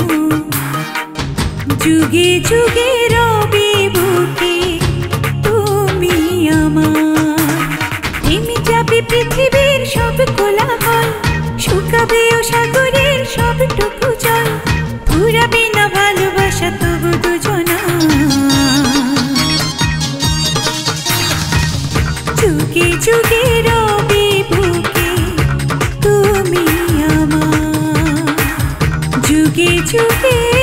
যুগে যুগে রবে বুকে তুমি আমার। থেমে যাবে পৃথিবীর সব কোলাহল, শুকাবে ও সাগরের সবটুকু জল, ফুরাবে না ভালোবাসা তবু দুজনা। যুগে যুগে রবে বুকে তুমি আমার, যুগে যুগে